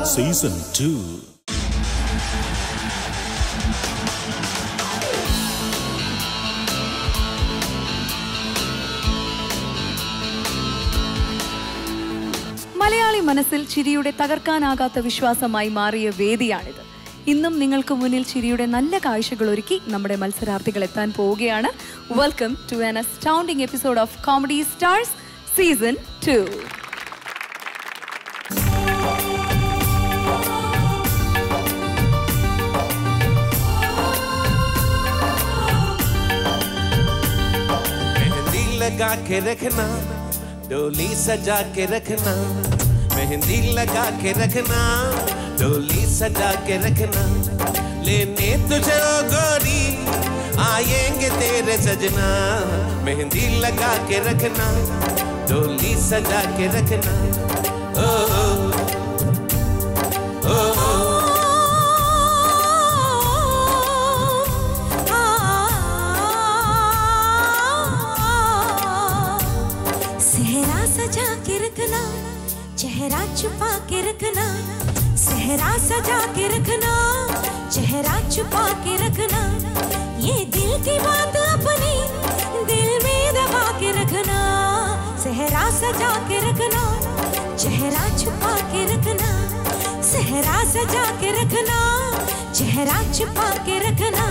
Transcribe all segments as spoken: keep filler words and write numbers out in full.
Season two. Malayali മനസ്സിൽ ചിരിയുടെ തകർക്കാനാകാത്ത വിശ്വാസമായി മാറിയ വേദിയാണിത്. ഇന്നും നിങ്ങൾക്ക് മുന്നിൽ ചിരിയുടെ നല്ല കാഴ്ചകൾ ഒരുക്കി നമ്മുടെ മത്സരാർത്ഥികൾ എത്താൻ പോവുകയാണ്. Welcome to an astounding episode of comedy stars season two. लगा के रखना, डोली सजा के रखना, मेहंदी लगा के रखना, डोली सजा के रखना, लेने तुझे ओ गोरी आएंगे तेरे सजना, मेहंदी लगा के रखना, डोली सजा के रखना, ओ ओ ओ चेहरा छुपा के रखना, सेहरा सजा के रखना, चेहरा छुपा के रखना, ये दिल की बात अपनी दिल में दबा के रखना, सेहरा सजा के रखना, चेहरा छुपा के रखना, सेहरा सजा के रखना, चेहरा छुपा के रखना.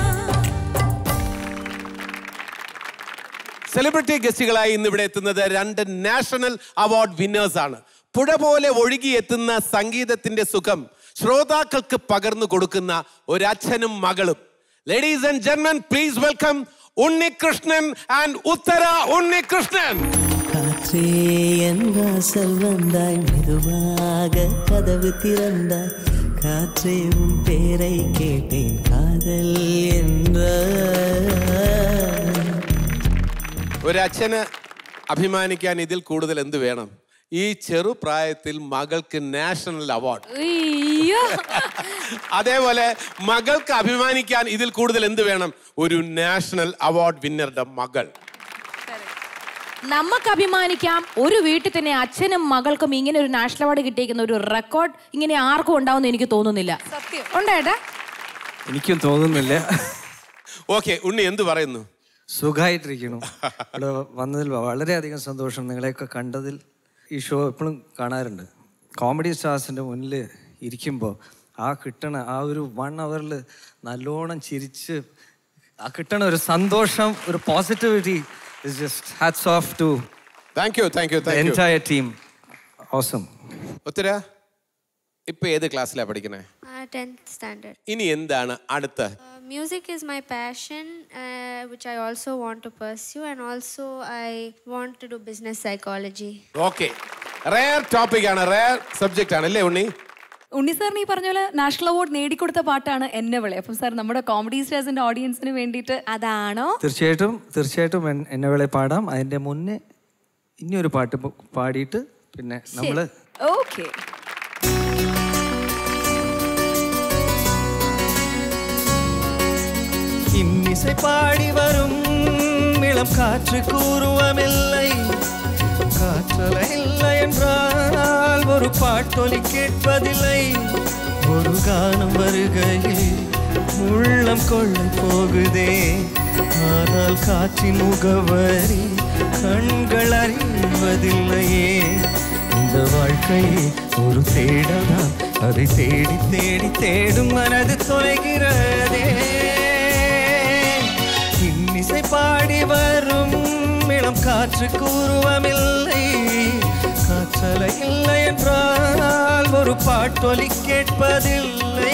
സെലിബ്രിറ്റി ഗസ്റ്റുകളായി ഇന്ന് ഇവിടെ എത്തുന്നത് രണ്ട് നാഷണൽ അവാർഡ് വിന്നേഴ്സ് ആണ്. പുഴ പോലെ ഒഴുകിയെത്തുന്ന സംഗീതത്തിന്റെ സുഖം ശ്രോതാക്കൾക്ക് പകർന്നു കൊടുക്കുന്ന ഒരച്ഛനും മകളും. Ladies and gentlemen, please welcome Unnikrishnan and Uthara Unnikrishnan. காற்றே எந்த செல்வந்தாய் மெதுவாக கதவு திறந்தாய், காற்றே உன் பேரை கேட்டேன் காதல் என்ற. ഒരച്ഛന് അഭിമാനിക്കാൻ ഇതിൽ കൂടുതൽ എന്ത് വേണം? ഈ ചെറുപ്രായത്തിൽ മകൾക്ക് നാഷണൽ അവാർഡ്. അതേപോലെ മകൾക്ക് അഭിമാനിക്കാൻ ഇതിൽ കൂടുതൽ എന്ത് വേണം? ഒരു നാഷണൽ അവാർഡ് വിന്നറുടെ മകൾ. നമുക്ക് അഭിമാനിക്കാം, ഒരു വീട്ടിൽ തന്നെ അച്ഛനും മകൾക്കും ഇങ്ങനെ ഒരു നാഷണൽ അവാർഡ് കിട്ടിയിരിക്കുന്ന ഒരു റെക്കോർഡ് ഇങ്ങനെ ആർക്കും ഉണ്ടാവുമെന്ന് എനിക്ക് തോന്നുന്നില്ല. ഉണ്ടേട്ടാ? എനിക്കും തോന്നുന്നില്ല. ഓക്കെ, ഉണ്ണി എന്ത് പറയുന്നു? സുഖമായിട്ടിരിക്കണം. ഇവിടെ വന്നതിൽ വളരെയധികം സന്തോഷം. നിങ്ങളെയൊക്കെ കണ്ടതിൽ. ഈ ഷോ എപ്പോഴും കാണാറുണ്ട്. കോമഡി സ്റ്റാർസിൻ്റെ മുന്നിൽ ഇരിക്കുമ്പോൾ ആ കിട്ടണ ആ ഒരു വൺ അവറിൽ നല്ലോണം ചിരിച്ച് ആ കിട്ടണ ഒരു സന്തോഷം, ഒരു positivity is just hats off to thank you thank you thank you entire team. Awesome. Uthara, ഇപ്പൊ ഏത് ക്ലാസ്സിലാണ് പഠിക്കണേ? tenth standard. ഇനി എന്താണ് അടുത്ത? Uh, music is my passion, uh, which I also want to pursue, and also I want to do business psychology. Okay, rare topic ആണ്, rare subject ആണ് അല്ലേ ഉണ്ണി? ഉണ്ണി സാറിന് ഈ പറഞ്ഞ പോലെ നാഷണൽ അവാർഡ് നേടിക്കൊടുത്ത പാട്ടാണ് എന്നെ വിളി. അപ്പം സാർ നമ്മുടെ കോമഡി സ്റ്റാർസിന്റെ ഓഡിയൻസിന് വേണ്ടിയിട്ട് അതാണോ? തീർച്ചയായിട്ടും തീർച്ചയായിട്ടും എന്നെ വിളി പാടാം. അതിൻ്റെ മുന്നേ ഇനിയൊരു പാട്ട് പാടിയിട്ട് പിന്നെ നമ്മള് ഓക്കെ. இன்னிசை பாடி வரும் இளம் காற்று கூறுவமில்லை, காற்றலை இல்லை என்றால் ஒரு பாட்டொலி கேட்பதில்லை, ஒரு கானம் வருகையில் உள்ளம் கொள்ளை போகுதே, ஆனால் காற்றின் முகவரி கண்கள் அறிவதில்லையே, இந்த வாழ்க்கை ஒரு தேடலாம், அதை தேடி தேடி தேடும் மனது தொலைகிறதே, இன்னிசை பாடி வரும் இளம் காற்று கூறுவமில்லை, காற்றலை இல்லை என்றால் ஒரு பாட்டொலி கேட்பதில்லை.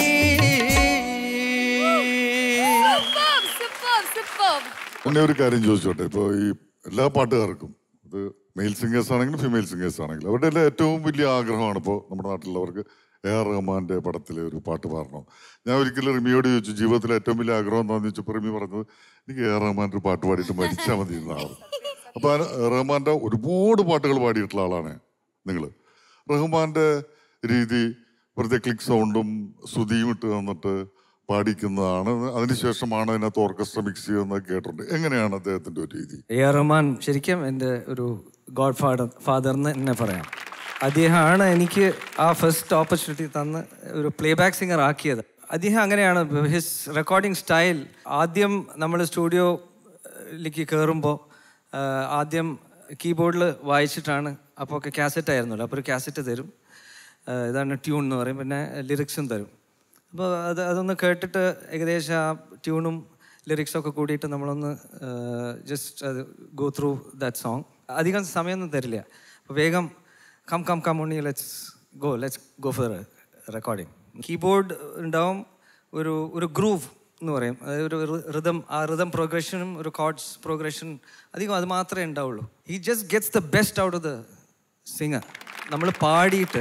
ഉണ്ണി ഒരു കാര്യം ചോദിച്ചോട്ടെ. ഇപ്പോൾ ഈ എല്ലാ പാട്ടുകാർക്കും, അത് മെയിൽ സിംഗേഴ്സ് ആണെങ്കിലും ഫീമെയിൽ സിംഗേഴ്സ് ആണെങ്കിലും, അവരുടെ എല്ലാം ഏറ്റവും വലിയ ആഗ്രഹമാണ് ഇപ്പോൾ നമ്മുടെ നാട്ടിലുള്ളവർക്ക് എ ആർ റഹ്മാൻ്റെ പടത്തിലെ ഒരു പാട്ട് പാടണം. ഞാൻ ഒരിക്കലും റിമിയോട് ചോദിച്ചു ജീവിതത്തിലെ ഏറ്റവും വലിയ ആഗ്രഹം എന്താണെന്ന് ചോദിച്ചപ്പോൾ റിമി പറഞ്ഞത് എനിക്ക് എ ആർ റഹ്മാൻ്റെ ഒരു പാട്ട് പാടിയിട്ട് മരിച്ചാൽ മതി എന്നാണ്. അപ്പോൾ റഹ്മാൻ്റെ ഒരുപാട് പാട്ടുകൾ പാടിയിട്ടുള്ള ആളാണ് നിങ്ങൾ. റഹ്മാൻ്റെ രീതി വെറുതെ ക്ലിക്ക് സൗണ്ടും ശ്രുതിയും ഇട്ട് തന്നിട്ട് പാടിക്കുന്നതാണ്. അതിനുശേഷമാണ് അതിനകത്ത് ഓർക്കസ്ട്ര മിക്സ് ചെയ്യുന്നത് കേട്ടിട്ടുണ്ട്. എങ്ങനെയാണ് അദ്ദേഹത്തിൻ്റെ ഒരു രീതി? എ ആർ റഹ്മാൻ ശരിക്കും എൻ്റെ ഒരു ഗോഡ് ഫാദർ ഫാദർ എന്ന് തന്നെ പറയാം. അദ്ദേഹമാണ് എനിക്ക് ആ ഫസ്റ്റ് ഓപ്പർച്യൂണിറ്റി തന്ന് ഒരു പ്ലേ ബാക്ക് സിംഗർ ആക്കിയത്. അദ്ദേഹം അങ്ങനെയാണ്. ഹിസ് റെക്കോർഡിങ് സ്റ്റൈൽ, ആദ്യം നമ്മൾ സ്റ്റുഡിയോയിലേക്ക് കയറുമ്പോൾ ആദ്യം കീബോർഡിൽ വായിച്ചിട്ടാണ്. അപ്പോൾ ഒക്കെ കാസറ്റ് ആയിരുന്നല്ലോ, അപ്പോൾ ഒരു കാസറ്റ് തരും, ഇതാണ് ട്യൂൺ എന്ന് പറയും, പിന്നെ ലിറിക്സും തരും. അപ്പോൾ അത് അതൊന്ന് കേട്ടിട്ട് ഏകദേശം ആ ട്യൂണും ലിറിക്സൊക്കെ കൂടിയിട്ട് നമ്മളൊന്ന് ജസ്റ്റ് അത് ഗോ ത്രൂ ദാറ്റ് സോങ്. അധികം സമയമൊന്നും തരില്ല. അപ്പോൾ വേഗം come come come Unni let's go let's go for recording. Keyboard ഉണ്ടാവും, ഒരു ഒരു ഗ്രൂവ് എന്ന് പറയും, അതായത് ഒരു റിതം. ആ റിതം പ്രോഗ്രഷനും ഒരു കോർഡ്സ് പ്രോഗ്രഷൻ അധികം അത് മാത്രമേ ഉണ്ടാവുള്ളൂ. He just gets the best out of the singer. നമ്മൾ പാടിയിട്ട്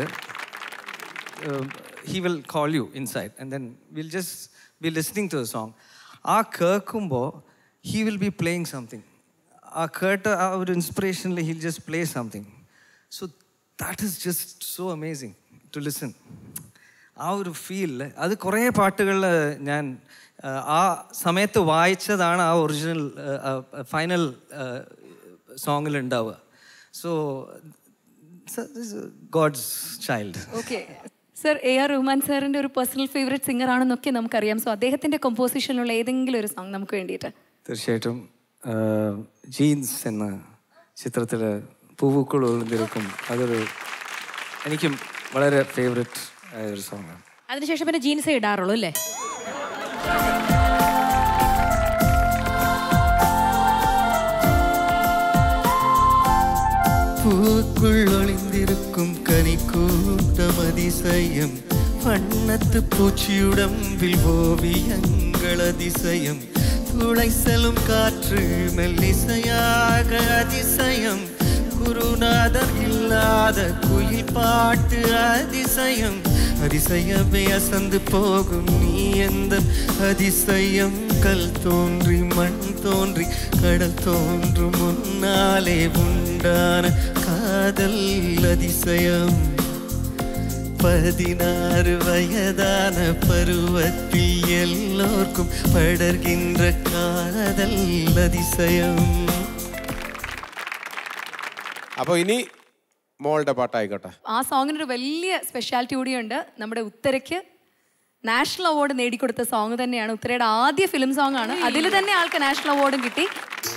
he will call you inside and then will just be listening to the song. ആ കേൾക്കുമ്പോൾ he will be playing something. ആ കേട്ട ആ ഒരു ഇൻസ്പിറേഷനിൽ he'll just play something. So that is just so amazing to listen. ആ ഒരു feel അത് കുറേ പാട്ടുകളിൽ ഞാൻ ആ സമയത്ത് വായിച്ചതാണ് ആ ഒറിജിനൽ ഫൈനൽ സോങ്ങിൽ ഉണ്ടാവുക. So god's child. Okay sir, A R Rahman സാറിൻ്റെ ഒരു പേഴ്സണൽ ഫേവറേറ്റ് സിംഗർ ആണെന്നൊക്കെ നമുക്കറിയാം. സോ അദ്ദേഹത്തിൻ്റെ കമ്പോസിഷനിലുള്ള ഏതെങ്കിലും ഒരു സോങ് നമുക്ക് വേണ്ടിയിട്ട്. തീർച്ചയായിട്ടും ജീൻസ് എന്ന ചിത്രത്തിൽ പൂവുക്കൾ ഒളിഞ്ഞിരിക്കും, അതൊരു എനിക്കും വളരെ ഫേവറേറ്റ് ആയ ഒരു സോങ്ങാണ്. അതിനുശേഷം പിന്നെ ജീൻസേ ഇടാറുള്ളൂ അല്ലേ? പൂക്കുള്ളൊളിந்திருக்கும் கனிக்கூட்டம் அதிசயம், வண்ணத்து பூச்சியுடம்பில் ஓவியங்கள் அதிசயம், துளை செல்லும் காற்று மெல்லிசையாக அதிசயம், குருநாதர் இல்லாத குயில் பாட்டு அதிசயம், அதிசயமே அசந்து போகும் நீ எந்த அதிசயம், கல் தோன்றி மண் தோன்றி கடல் தோன்றும் முன்னாலே உண்டான காதல் அதிசயம், பதினாறு வயதான பருவத்தில் எல்லோர்க்கும் படர்கின்ற காதல் அதிசயம். അപ്പോൾ ഇനി മോളുടെ പാട്ടായിക്കോട്ടെ. ആ സോങ്ങിനൊരു വലിയ സ്പെഷ്യാലിറ്റി കൂടിയുണ്ട്. നമ്മുടെ ഉത്തരയ്ക്ക് നാഷണൽ അവാർഡ് നേടിക്കൊടുത്ത സോങ് തന്നെയാണ്. ഉത്തരയുടെ ആദ്യ ഫിലിം സോങ് ആണ്. അതിൽ തന്നെ ആൾക്ക് നാഷണൽ അവാർഡും കിട്ടി.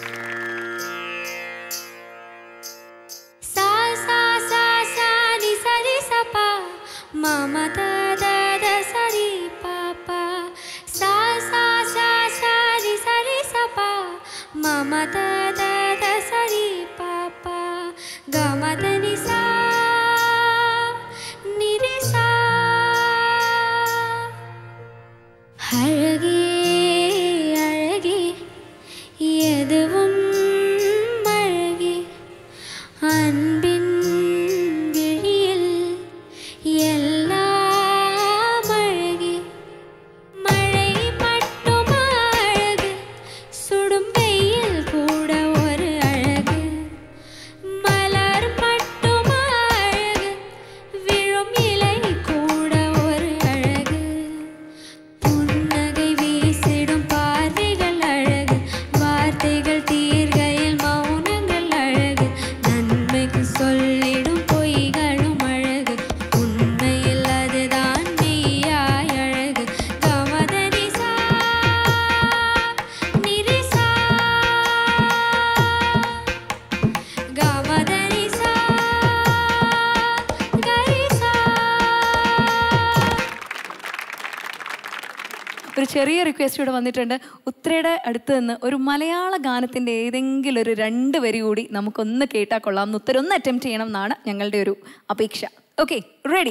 ഒരു ചെറിയ റിക്വസ്റ്റ് ഇവിടെ വന്നിട്ടുണ്ട്. ഉത്രയുടെ അടുത്ത് നിന്ന് ഒരു മലയാള ഗാനത്തിൻ്റെ ഏതെങ്കിലും ഒരു രണ്ട് വരി കൂടി നമുക്കൊന്ന് കേട്ടാൽ കൊള്ളാം. ഉത്തരം ഒന്ന് അറ്റംപ്റ്റ് ചെയ്യണം എന്നാണ് ഞങ്ങളുടെ ഒരു അപേക്ഷ. Okay, ready?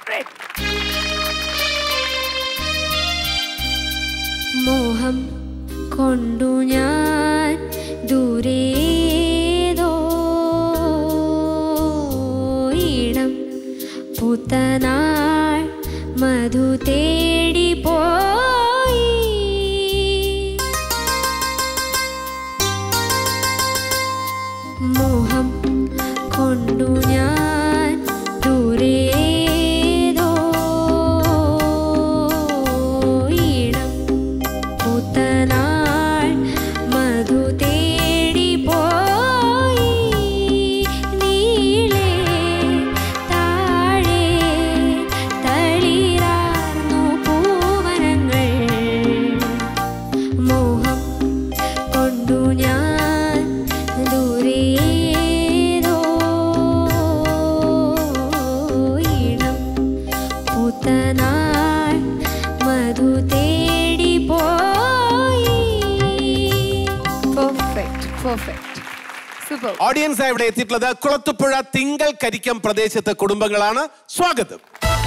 മോഹം കൊണ്ടു ഞാൻ ദൂരേതോ ഇടം പുത്തനാൾ മധു തേടി പോയി. മോഹം കൊണ്ടു ഞാൻ ദൂരേതോ ഇടം പുത്തനാൾ മധു തേടി പോയി. നീളേ പെർഫെക്റ്റ്. സൂപ്പർ. ഓഡിയൻസ് ഇവിടെ എത്തിയിട്ടുള്ളത് കുളത്തുപുഴ തിങ്കൽ കരിക്കം പ്രദേശത്തെ കുടുംബങ്ങളാണ്. സ്വാഗതം.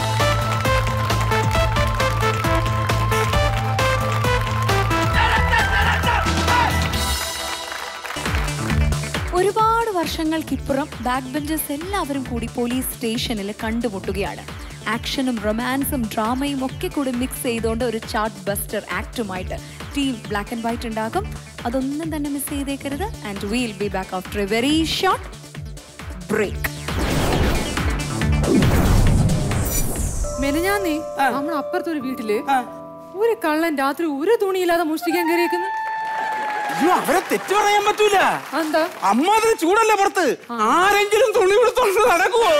ഒരുപാട് വർഷങ്ങൾക്കിപ്പുറം ബാക്ക് ബെഞ്ചേഴ്സ് എല്ലാവരും കൂടി പോലീസ് സ്റ്റേഷനിൽ കണ്ടുമുട്ടുകയാണ്. ആക്ഷനും റൊമാൻസും ഡ്രാമയും ഒക്കെ കൂടി മിക്സ് ചെയ്തുകൊണ്ട് ഒരു ചാർട്ട് ബസ്റ്റർ ആക്ടുമായിട്ട് ടീം ബ്ലാക്ക് ആൻഡ് വൈറ്റ് ഉണ്ടാകും. അതൊന്നും തന്നെ മിസ് ചെയ്തേക്കരുത്. And will be back after a very short break. മെനഞ്ഞാന്നേ നമ്മൾ അപ്പുറത്തൊരു വീട്ടില് ഒരു കള്ളൻ രാത്രി ഒരു തുണിയില്ലാതെ മോഷ്ടിക്കാൻ കയറിയേക്കുന്നു. അവരെ തെറ്റ് പറയാൻ പറ്റൂല. എന്താ അമ്മാതിരി ചൂടല്ലേ പുറത്ത്? ആരെങ്കിലും തുണി കൊടുത്തോണ്ട് നടക്കുവോ?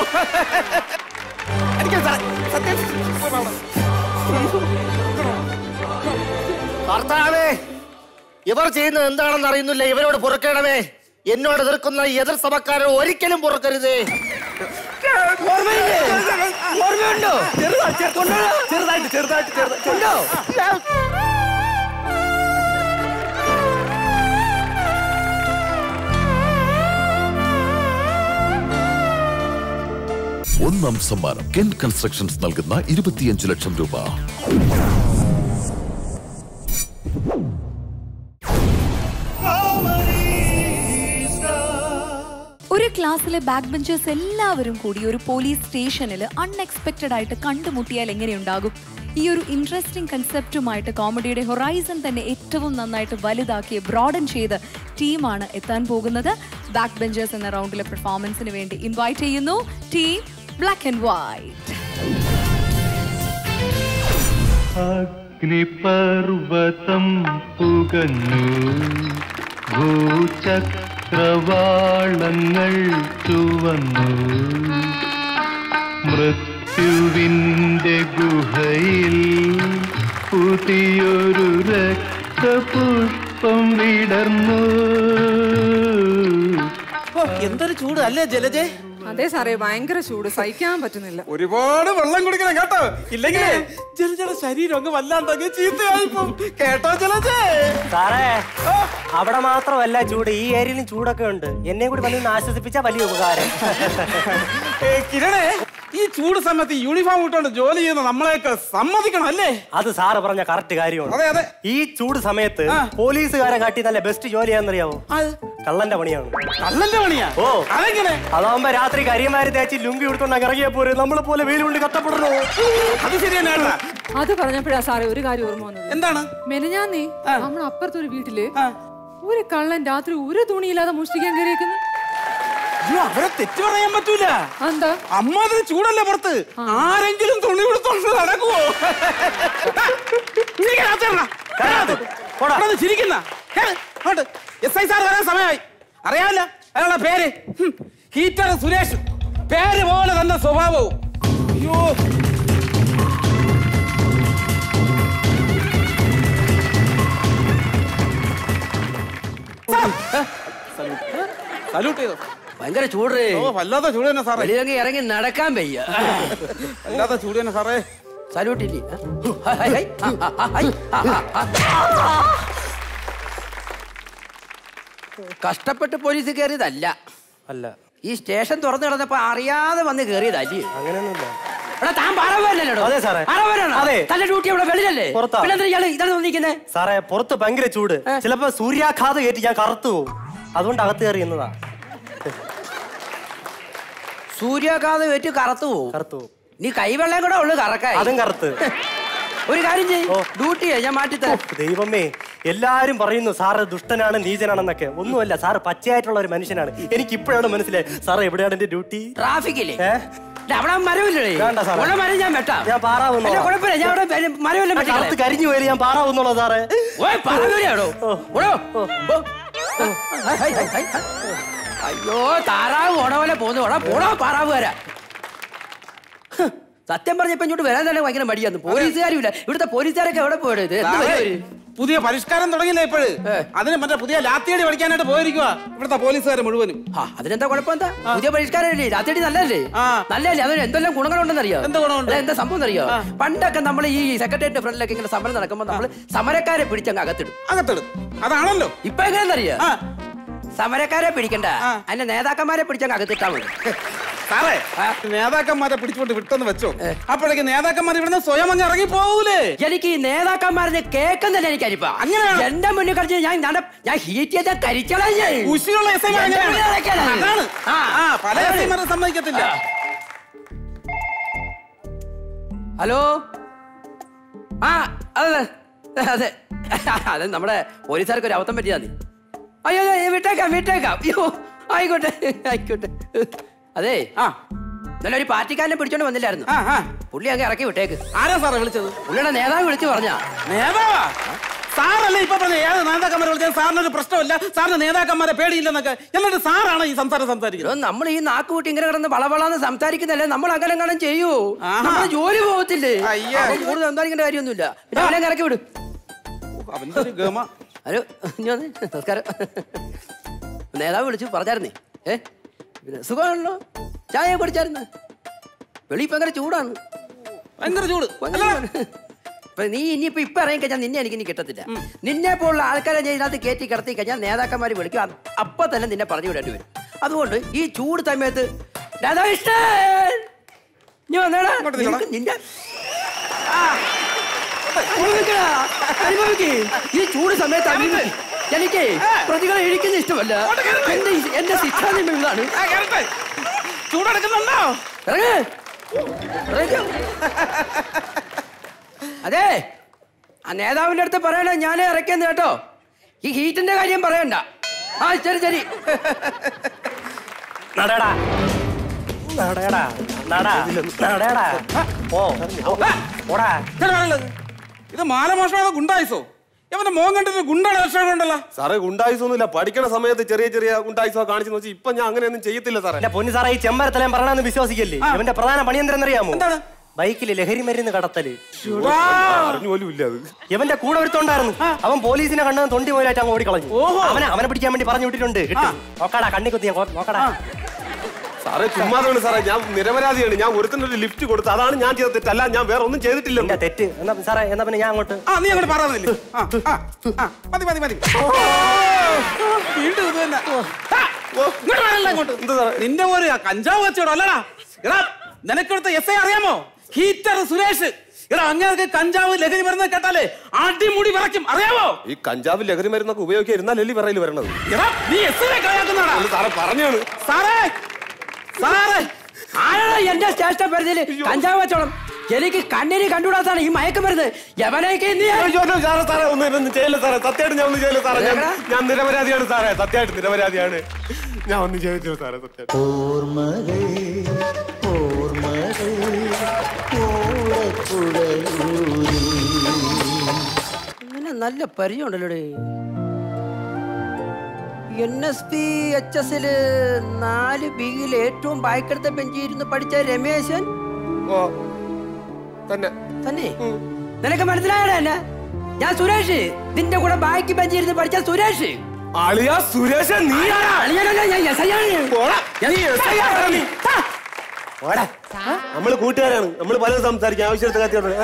ഭർത്താവേ, ഇവർ ചെയ്യുന്നത് എന്താണെന്ന് അറിയുന്നില്ല. ഇവരോട് പൊറുക്കണമേ. എന്നോട് എതിർക്കുന്ന എതിർ സഭക്കാരെ ഒരിക്കലും പൊറുക്കരുതേ. ഓർമ്മയുണ്ടോ? ചെറുതായിട്ട് ചെറുതായിട്ട് ചെറുതായിട്ടുണ്ടോ? ഒന്നാം സമ്മാനം കെൻ കൺസ്ട്രക്ഷൻസ് നൽകുന്ന ഇരുപത്തിയഞ്ച് ലക്ഷം രൂപ. ഒരു ക്ലാസ്സിലെ ബാക്ക് ബെഞ്ചേഴ്സ് എല്ലാവരും കൂടി ഒരു പോലീസ് സ്റ്റേഷനിൽ അൺഎക്സ്പെക്റ്റഡ് ആയിട്ട് കണ്ടുമുട്ടിയാൽ എങ്ങനെയുണ്ടാകും? ഈ ഒരു ഇൻട്രസ്റ്റിംഗ് കൺസെപ്റ്റുമായിട്ട് കോമഡിയുടെ ഹൊറൈസൺ തന്നെ ഏറ്റവും നന്നായിട്ട് വലുതാക്കിയ ബ്രോഡൻ ചെയ്ത് ടീമാണ് എത്താൻ പോകുന്നത്. ബാക്ക് ബെഞ്ചേഴ്സ് എന്ന റൗണ്ടിലെ പെർഫോമൻസിന് വേണ്ടി ഇൻവൈറ്റ് ചെയ്യുന്നു ടീം ബ്ലാക്ക് ആൻഡ് വൈറ്റ്. അഗ്നിപർവതം പുകഞ്ഞു, ഭൂചക്രവാളങ്ങൾ ചുവന്നു, മൃത്യുവിന്റെ ഗുഹയിൽ പുതിയൊരു രക്തപുഷ്പം വിടർന്നു. എന്തൊരു ചൂട് അല്ലേ ജലജേ? അതെ സാറേ, ഭയങ്കര ചൂട്, സഹിക്കാൻ പറ്റുന്നില്ല. ഒരുപാട് വെള്ളം കുടിക്കണം കേട്ടോ, ഇല്ലെങ്കിലേ ജലജയുടെ ശരീരം അങ്ങ് വല്ലാണ്ടങ്ങ് ചീത്തയായിപ്പോ. കേട്ടോ ജലജേ? സാറേ, അവിടെ മാത്രമല്ല ചൂട്, ഈ ഏരിയയിലും ചൂടൊക്കെ ഉണ്ട്. എന്നെ കൂടി വന്ന് ആശ്വസിപ്പിച്ച വലിയ ഉപകാരം. കിരണേ, ഈ ചൂട് സമയത്ത് യൂണിഫോം ഇട്ടുകൊണ്ട് ജോലി ചെയ്യുന്ന നമ്മളെയൊക്കെ സമ്മതിക്കണം അല്ലേ? അത് സാറ് പറഞ്ഞ കറക്റ്റ് കാര്യമാണ്. അതെ അതെ, ഈ ചൂട് സമയത്ത് പോലീസുകാരെ കാട്ടി നല്ല ബെസ്റ്റ് ജോലി ചെയ്യാന്നറിയാവോ? കള്ളന്റെ പണിയാണ്. കള്ളന്റെ പണിയാ? ഓ, അതെങ്ങനെ? അതാവുമ്പോ രാത്രി കരിമാരി തേച്ച് ലുങ്കി എടുത്തോണ്ട് ഇറങ്ങിയ പോരെ, നമ്മളെ പോലെ വെയിൽ കൊണ്ട് കഷ്ടപ്പെടുന്നു. അത് ശരിയാണ്. അത് പറഞ്ഞപ്പോഴാ സാറേ ഒരു കാര്യം ഓർമ്മ വന്നത്. എന്താണ്? മെനഞ്ഞാന്നേ നമ്മൾ അപ്പുറത്തൊരു വീട്ടില് ഒരു കള്ളൻ രാത്രി ഒരു തുണിയില്ലാതെ മോഷ്ടിക്കാൻ കയറിയേക്കുന്നു. അവരെ തെറ്റ് പറയാൻ പറ്റൂല. എന്താ? അമ്മാതിരി ചൂടല്ലേ പുറത്ത്? ആരെങ്കിലും തുണി കൊടുത്തോണ്ട് നടക്കുവോ? ചിരിക്കുന്ന എസ് ഐ സാർ വരാൻ സമയമായി. അറിയാമല്ല അയാളുടെ പേര്? ഹീറ്റർ സുരേഷ്. പേര് പോലെ തന്നെ സ്വഭാവവും. അയ്യോ, സല്യൂട്ട് ചെയ്തോ? ഭയങ്കര ചൂട്. വല്ലാത്ത ചൂട് തന്നെ സാറേ. ഇറങ്ങി നടക്കാൻ വയ്യ. വല്ലാത്ത ചൂട് തന്നെ സാറേ. സല്യൂട്ട് ഇല്ലേ? കഷ്ടപ്പെട്ട് പോലീസ് കയറിയതല്ല. അല്ല, ഈ സ്റ്റേഷൻ തുറന്നു കിടന്നപ്പോ അറിയാതെ വന്ന് കയറിയതല്ലേ? അങ്ങനെയൊന്നുമില്ല. താൻ പാറവല്ലോ? അതെ സാറേ. അതെ, തന്റെ ഡ്യൂട്ടി ഇവിടെ വെളിയിലല്ലേ? ഇതാണ് തോന്നിക്കുന്നത് സാറേ. പുറത്ത് ഭയങ്കര ചൂട്, ചിലപ്പോ സൂര്യാഘാതം കയറ്റി ഞാൻ കറുത്തു പോകും. അതുകൊണ്ട് അകത്ത് കയറിയുന്നതാ. സൂര്യാഘാതം ഏറ്റ് കറുത്തു പോകും. കറുത്തു പോകും. നീ കൈവെള്ളം കൂടെ ഉള്ളു കറക്കായി. അതും കറുത്ത്. ഒരു കാര്യം ചെയ്യും, ഡ്യൂട്ടിയെ ഞാൻ മാറ്റിത്തരാം. ദൈവമേ, എല്ലാരും പറയുന്നു സാറ് ദുഷ്ടനാണ്, നീചനാണെന്നൊക്കെ. ഒന്നുമല്ല, സാറ് പച്ചയായിട്ടുള്ള ഒരു മനുഷ്യനാണ്. എനിക്ക് ഇപ്പോഴാണ് മനസ്സിലായത്. സാറ് എവിടെയാണ് എന്റെ ഡ്യൂട്ടി? ട്രാഫിക്കില്ലേ? അവിടെ മരമില്ലേ? മരം ഞാൻ വെട്ടാം. ഞാൻ പാറാവുന്നു. കുഴപ്പമില്ല, ഞാൻ അവിടെ മരമെല്ലാം കറുത്ത് കരിഞ്ഞു പോയി ഞാൻ പാറാവുന്നുള്ളൂ സാറേ. അയ്യോ, താറാവ് ഓടപോലെ പോന്നു. ഓടാ പോടാ പാറാവ് വരാ. സത്യം പറഞ്ഞപ്പോ ഇങ്ങോട്ട് വരാൻ തന്നെ ഭയങ്കര മടിയാന്ന്. പോലീസുകാരുമില്ല ഇവിടുത്തെ. പോലീസുകാരൊക്കെ എവിടെ പോയത്? പുതിയ പരിഷ്കാരം തുടങ്ങിയില്ല ഇപ്പോഴ്. അതിന് മറ്റേ പുതിയ ലാത്തിയടി പഠിക്കാനായിട്ട് പോയിരിക്കുക ഇവിടുത്തെ പോലീസുകാരെ മുഴുവനും. അതിനെന്താ കുഴപ്പം? എന്താ പുതിയ പരിഷ്കാരമല്ലേ? ലാത്തിയടി നല്ലല്ലേ? നല്ലല്ലേ? അതിന് എന്തെല്ലാം ഗുണങ്ങളുണ്ടെന്ന് അറിയാം. എന്താ ഗുണമുണ്ട്? എന്താ സംഭവം അറിയോ? പണ്ടൊക്കെ നമ്മൾ ഈ സെക്രട്ടേറിയറ്റ് ഫ്രണ്ടിലൊക്കെ ഇങ്ങനെ സമരം നടക്കുമ്പോൾ നമ്മൾ സമരക്കാരെ പിടിച്ചങ്ങ് അകത്തിടും. അകത്തിടും. അതാണല്ലോ ഇപ്പൊ എങ്ങനെയെന്നറിയാ? സമരക്കാരെ പിടിക്കണ്ട അതിന്റെ നേതാക്കന്മാരെ പിടിച്ചാൽ അകത്തിട്ടാ മതി. സാറേ നേതാക്കന്മാരെ പിടിച്ചോണ്ട് വിട്ടെന്ന് വെച്ചോ, അപ്പോഴേക്ക് നേതാക്കന്മാർ ഇവിടുന്ന് സ്വയം അങ്ങ് ഇറങ്ങി പോകൂലേ. എനിക്ക് ഈ നേതാക്കന്മാരെ കേൾക്കുന്നില്ല. എനിക്ക് അരിപ്പ അങ്ങനെ എന്റെ മുന്നിൽ കളിച്ച് ഞാൻ ഞാൻ ഹീറ്റ് ചെയ്ത കരിച്ചളാ സമ്മതിക്കത്തില്ല. ഹലോ, ആ അതെ അതെ അതെ നമ്മുടെ പോലീസുകാർക്ക് ഒരു അവത്തം പറ്റിയാ മതി. അയ്യോ വിട്ടേക്കാം വിട്ടേക്കാം. അയ്യോ ആയിക്കോട്ടെ ആയിക്കോട്ടെ. അതെ ആ നല്ലൊരു പാർട്ടിക്കാരനെ പിടിച്ചോണ്ട് വന്നില്ലായിരുന്നു. പുള്ളി അങ്ങ് ഇറക്കി വിട്ടേക്ക്. ആരാ സാറേ വിളിച്ചത്? പുള്ളിയുടെ നേതാവ് വിളിച്ചു പറഞ്ഞാ. നേതാവാ? സാറല്ലേ ഇപ്പൊ പറഞ്ഞ ഏത് നേതാക്കന്മാരെ വിളിച്ചാൽ സാറിനൊരു പ്രശ്നമില്ല, സാറിന് നേതാക്കന്മാരെ പേടിയില്ലെന്നൊക്കെ, എന്നിട്ട് സാറാണ് ഈ സംസാരം സംസാരിക്കുന്നത്. നമ്മൾ ഈ നാക്ക് കൂട്ടി ഇങ്ങനെ കിടന്ന് വളവളാന്ന് സംസാരിക്കുന്നല്ലേ, നമ്മൾ അങ്ങനെ കാണാൻ ചെയ്യൂ. നമ്മുടെ ജോലി പോകത്തില്ലേ? കൂടുതൽ സംസാരിക്കേണ്ട കാര്യമൊന്നുമില്ല. പിന്നെ അവനെ ഇറക്കി വിടും. ഹലോ നമസ്കാരം. നേതാവ് വിളിച്ചു പറഞ്ഞായിരുന്നേ. ഏ പിന്നെ സുഖമാണല്ലോ, ചായ കുടിച്ചായിരുന്നു. വെളി ഇപ്പൊ ഭയങ്കര ചൂടാണ്, ഭയങ്കര ചൂട്. നീ ഇനിയിപ്പോ ഇപ്പൊ ഇറങ്ങി കഴിഞ്ഞാൽ നിന്നെ എനിക്ക് ഇനി കിട്ടത്തില്ല. നിന്നെ പോലുള്ള ആൾക്കാരെ ഞാൻ ഇതിനകത്ത് കയറ്റി കിടത്തി കഴിഞ്ഞാൽ നേതാക്കന്മാർ വിളിക്കും, അപ്പൊ തന്നെ നിന്നെ പറഞ്ഞു വിടേണ്ടി വരും. അതുകൊണ്ട് ഈ ചൂട് സമയത്ത് നിന്റെ ഈ ചൂട് സമയത്ത് എനിക്ക് പ്രതികളെ ഇരിക്കുന്ന ഇഷ്ടമല്ല. എന്റെ എന്റെ ശിക്ഷാനിയമം ഇതാണ്. ചൂടെടുക്കുന്നുണ്ടോ? അതെ ആ നേതാവിന്റെ അടുത്ത് പറയണേ ഞാനേ ഇറക്കിയെന്ന് കേട്ടോ. ഈ ഹീറ്റിന്റെ കാര്യം പറയണ്ട. ആ ശരി ശരി. നടടാ നടടാ നടടാ നടടാ ഓ ഓടാ. ഇത് മാലമോഷണോ ഗുണ്ടായിസോ? ഇവന്റെ മോൻ കണ്ടിട്ട് ഗുണ്ടയുടെ ലക്ഷണം ഉണ്ടല്ലോ. സാറേ ഗുണ്ടായിസൊന്നുമില്ല, പഠിക്കണ സമയത്ത് ചെറിയ ചെറിയ ഗുണ്ടായിസോ കാണിച്ചു വെച്ചാൽ ഇപ്പൊ ഞാൻ അങ്ങനെയൊന്നും ചെയ്യത്തില്ല സാറേ. പൊന്നു സാറേ, ഈ ചെമ്പരത്തലയും പറയണെന്ന് വിശ്വസിക്കല്ലേ. ഇവന്റെ പ്രധാന പണി എന്തെന്നറിയാമോ? ബൈക്കില് ലഹരി മരുന്ന് കടത്തല്. അറിഞ്ഞുപോലുമില്ല അത്. ഇവന്റെ കൂടെ ഒരുത്തുണ്ടായിരുന്നു, അവൻ പോലീസിനെ കണ്ടത് തൊണ്ടി പോലായിട്ട് അങ്ങ് ഓടിക്കളഞ്ഞു. അവനെ അവനെ പിടിക്കാൻ വേണ്ടി പറഞ്ഞു വിട്ടിട്ടുണ്ട്. നോക്കടാ കണ്ണി കുത്തി നോക്കടാ. സാറേ ചുമ്മാതാണ് സാറേ, ഞാൻ നിരപരാധിയാണ്. ഞാൻ ഒരുത്തിന് ഒരു ലിഫ്റ്റ് കൊടുത്തു, അതാണ് ഞാൻ ചെയ്ത തെറ്റല്ല. ഞാൻ വേറെ ഒന്നും ചെയ്തിട്ടില്ല. തെറ്റ് എന്നാ സാറേ, എന്നാ പിന്നെ ഞാൻ അങ്ങോട്ട് നീ അങ്ങോട്ട് പറഞ്ഞില്ലേ? മതി മതി മതി. നിന്റെ ഒരു കഞ്ചാവ് വെച്ചോടോ അല്ലടാ. എടാ നിനക്കെടുത്ത എസ് ഐ അറിയാമോ? ഹീറ്റർ സുരേഷ്. എടാ അങ്ങനെ കഞ്ചാവ് ലഹരി മരുന്ന് കേട്ടാലേ അടിമുടി വിറയ്ക്കും, അറിയാമോ? ഈ കഞ്ചാവ് ലഹരി മരുന്നൊക്കെ ഉപയോഗിക്കാൻ ഇരുന്നാലല്ലേ വിറയിൽ വരണത്. എടാ നീ എസ് ഐ കളിയാക്കുന്നതാ. സാറേ പറഞ്ഞാണ്. സാറേ സാറേ ആരാ എന്റെ സ്റ്റേഷൻ പരിധിയില് കഞ്ചാവ് വെച്ചോളം? എനിക്ക് കണ്ണിന് കണ്ടുകൂടാത്താണ് ഈ മയക്കുമരുന്ന്. യവനേക്ക് സാറേ ഒന്നും ചെയ്യില്ല സാറേ, സത്യമായിട്ട് ഞാൻ ഒന്നും ചെയ്യില്ല സാറേ. ഞാൻ നിരപരാധിയാണ് സാറേ, സത്യമായിട്ട് നിരപരാധിയാണ്. ഞാൻ ഒന്നും ചെയ്തിട്ടില്ല സാറേ, സത്യമായിട്ട്. ഇങ്ങനെ നല്ല പരിചയം ഉണ്ടല്ലോ. എൻ എസ് പി എച്ച് എസില് നാല് ബിയിൽ ഏറ്റവും ബാക്കെടുത്ത ബെഞ്ചിരുന്ന് പഠിച്ച രമേശൻ തന്നെ തന്നെ നിനക്ക് മനസ്സിലായടാ എന്നെ? ഞാൻ സുരേഷ്, നിന്റെ കൂടെ ബാക്കി ബെഞ്ചിരുന്ന് പഠിച്ച സുരേഷ്. അളിയാ സുരേഷ് നീ നമ്മള് കൂട്ടുകാരാണ്, നമ്മള് പലതും സംസാരിക്കാം. ആവശ്യത്തെ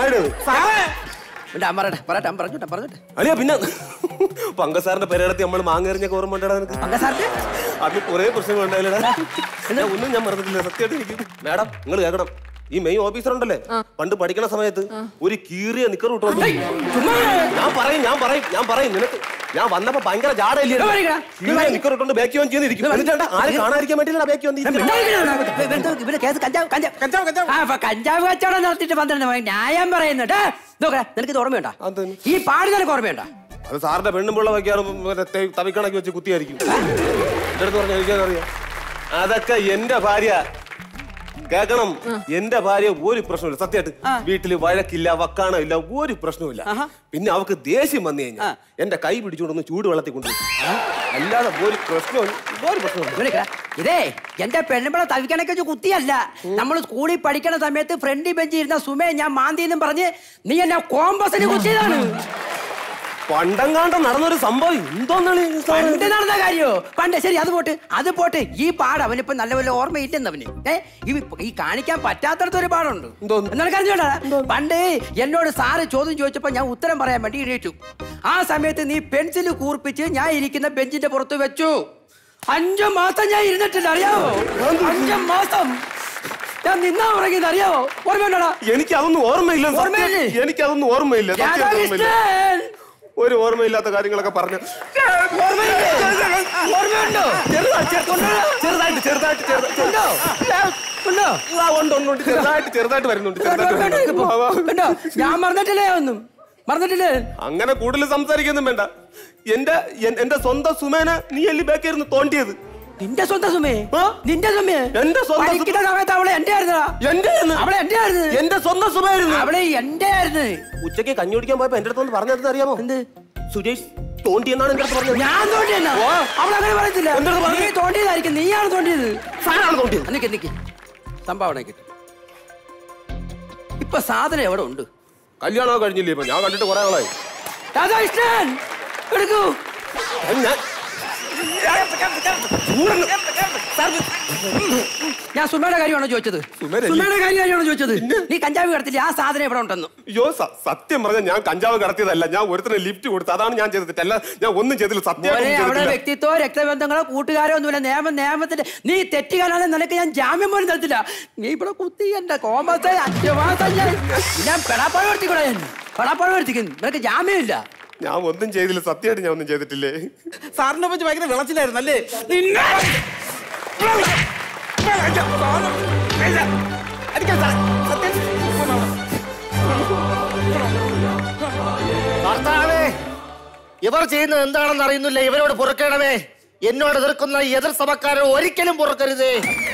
അളിയാ പിന്നെ പങ്കസാറിന്റെ പെരടത്തി നമ്മള് മാങ്ങെറിഞ്ഞ ഓർമ്മ ഉണ്ടാ നിനക്ക്? അന്ന് കുറെ പ്രശ്നങ്ങൾ ഉണ്ടായില്ലടാ. ഒന്നും ഞാൻ മറന്നിട്ടില്ല സത്യമായിട്ട്. എനിക്ക് മാഡം നിങ്ങൾ കേൾക്കണം, ഈ മെയിൻ ഓഫീസർ ഉണ്ടല്ലേ, പണ്ട് പഠിക്കണ സമയത്ത് ഒരു കീറിയ നിക്കർ വിട്ടു. ഞാൻ പറയും ഞാൻ പറയും ഞാൻ പറയും നിനക്ക് ഞാൻ വന്നപ്പോ ഭയങ്കര ജാടയില്ലേ, നിക്കർ ഇട്ടോണ്ട് ബാക്കി വന്ന് ചെയ്യുന്നിരിക്കും. എന്നിട്ട് ആരും കാണാതിരിക്കാൻ വേണ്ടിയില്ല ബാക്കി വന്നിരിക്കും. കഞ്ചാവ് കച്ചവടം നടത്തിട്ട് പന്ത്രണ്ട് ന്യായം പറയുന്നുണ്ട്. നിനക്ക് ഇത് ഓർമ്മയുണ്ടോ? ഈ പാട് നിനക്ക് ഓർമ്മയുണ്ടോ? അത് സാറിന്റെ പെണ്ണും പിള്ള വയ്ക്കാറ് തവിക്കണക്കി വെച്ച് കുത്തിയായിരിക്കും. എന്റെ അടുത്ത് പറഞ്ഞാൽ എനിക്കറിയാം. അതൊക്കെ എന്റെ ഭാര്യ കേക്കണം. എന്റെ ഭാര്യ ഒരു പ്രശ്നമില്ല സത്യമായിട്ട്. വീട്ടില് വഴക്കില്ല, വക്കാണോ ഇല്ല, ഒരു പ്രശ്നമില്ല. പിന്നെ അവക്ക് ദേഷ്യം വന്നു കഴിഞ്ഞാൽ എന്റെ കൈ പിടിച്ചുകൊണ്ടൊന്ന് ചൂട് വെള്ളത്തിൽ കൊണ്ടുപോയി, അല്ലാതെ ഒരു പ്രശ്നവും ഒരു പ്രശ്നമില്ല. ഇതേ എന്റെ പെണ്ണുമ്പള തവിക്കണക്കെ വെച്ച് കുത്തിയല്ല. നമ്മൾ സ്കൂളിൽ പഠിക്കണ സമയത്ത് ഫ്രണ്ടി ബെഞ്ചിൽ ഇരുന്ന സുമേ ഞാൻ മാന്തിന്നും പറഞ്ഞ് നീ എന്നെ കോമ്പസിന് കുത്തിയതാണ്. പണ്ടങ്ങാണ്ട് നടന്നൊരു സംഭവം എന്തോന്നാണ് പണ്ട് നടന്ന കാര്യോ? പണ്ട് ശരി അത് പോട്ട് അത് പോട്ട് ഈ പാട് അവനിപ്പോ നല്ല വല്ല ഓർമ്മയില്ലെന്ന് അവന്. ഏഹ് ഈ കാണിക്കാൻ പറ്റാത്തടത്ത് ഒരു പാടുണ്ട്. എന്നറിഞ്ഞോടാ, പണ്ട് എന്നോട് സാറ് ചോദ്യം ചോദിച്ചപ്പോ ഞാൻ ഉത്തരം പറയാൻ വേണ്ടി എഴുതിച്ചു. ആ സമയത്ത് നീ പെൻസിൽ കൂർപ്പിച്ച് ഞാൻ ഇരിക്കുന്ന ബെഞ്ചിന്റെ പുറത്ത് വെച്ചു. അഞ്ചു മാസം ഞാൻ ഇരുന്നിട്ടില്ല, അറിയാവോ? അഞ്ചു മാസം ഞാൻ നിന്നാ ഉറങ്ങിയത്, അറിയാവോ? ഓർമ്മയുണ്ടോടാ? എനിക്ക് അതൊന്നും ഓർമ്മയില്ല. ഓർമ്മയില്ലേ? എനിക്ക് അതൊന്നും ഓർമ്മയില്ല. രാധാകൃഷ്ണൻ ഒരു ഓർമ്മയില്ലാത്ത കാര്യങ്ങളൊക്കെ പറഞ്ഞു. ഓർമ്മയുണ്ടോ? ചെറുതായിട്ട് ചെറുതായിട്ട് ചെറുതായിട്ട് ചെറുതായിട്ട് വരുന്നുണ്ട്. ഞാൻ മറന്നിട്ടില്ലേ? ഒന്നും മറന്നിട്ടില്ലേ? അങ്ങനെ കൂടുതൽ സംസാരിക്കൊന്നും വേണ്ട. എന്റെ എന്റെ സ്വന്തം സുമേന നീ അല്ലി ബാക്കിയായിരുന്നു തോണ്ടിയത്. നിന്റെ സ്വന്തം സുമേ? നിന്റെ സുമേ? എന്റെ സ്വന്തം സമയത്ത് അവളെ എന്റെ ആയിരുന്നു. എന്റെ അവളെ എന്റെ ആയിരുന്നു. എന്റെ സ്വന്തം സുമയായിരുന്നു. അവളെ എന്റെ ആയിരുന്നു. ഉച്ചയ്ക്ക് കഞ്ഞി കുടിക്കാൻ പോയപ്പോ എന്റെ അടുത്ത് പറഞ്ഞത് അറിയാമോ? എന്ത്? സുരേഷ് തോണ്ടിയെന്നാണ് എന്റെ അടുത്ത് പറഞ്ഞത്. ഞാൻ തോണ്ടിയെന്നാ? അവളങ്ങനെ പറയത്തില്ല. നീ തോണ്ടിയതായിരിക്കും. നീയാണ് തോണ്ടിയത്. സാധനമാണ് തോണ്ടിയത്. നിക്ക് നിക്ക് സംഭാവന കിട്ടും. ഇപ്പൊ സാധനം എവിടെ ഉണ്ട്? കല്യാണം കഴിഞ്ഞില്ലേ? ഇപ്പൊ ഞാൻ കണ്ടിട്ട് കുറെ ആളായി. രാധാകൃഷ്ണൻ എടുക്കൂ. ഞാൻ സുമയുടെ കാര്യമാണോ ചോദിച്ചത്? സുമയുടെ കാര്യമാണോ ചോദിച്ചത്? നീ കഞ്ചാവ് കടത്തില്ല, ആ സാധനം എവിടെ ഉണ്ടെന്ന്? അയ്യോ സത്യം പറഞ്ഞ ഞാൻ കഞ്ചാവ് കടത്തിയതല്ല. ഞാൻ ഒരുത്തനെ ലിഫ്റ്റ് കൊടുത്തു, അതാണ് ഞാൻ ചെയ്തിട്ട്. അല്ല ഞാൻ ഒന്നും ചെയ്തില്ല. സത്യം അവിടെ വ്യക്തിത്വോ രക്തബന്ധങ്ങളോ കൂട്ടുകാരോ ഒന്നുമില്ല. നിയമം നിയമത്തിന്റെ നീ തെറ്റുകാരാണെങ്കിൽ നിനക്ക് ഞാൻ ജാമ്യം പോലും തരത്തില്ല. നീ ഇവിടെ കുത്തി എന്റെ കോമത്തെ അഞ്ചു മാസം ഞാൻ ഞാൻ പെടാപ്പാഴ വരുത്തിക്കൂടാ. ഞാൻ പെടാപ്പാഴ വരുത്തിക്കുന്നു. നിനക്ക് ജാമ്യമില്ല. ഞാൻ ഒന്നും ചെയ്തില്ല. സത്യമായിട്ട് ഞാൻ ഒന്നും ചെയ്തിട്ടില്ലേ. സാറിനെ പറ്റി ഭയങ്കര വിളച്ചിലായിരുന്നു അല്ലേ? ഭർത്താവേ, ഇവർ ചെയ്യുന്നത് എന്താണെന്ന് അറിയുന്നില്ല. ഇവരോട് പൊറുക്കണമേ. എന്നോട് എതിർക്കുന്ന എതിർ സഭക്കാരെ ഒരിക്കലും പൊറുക്കരുതേ.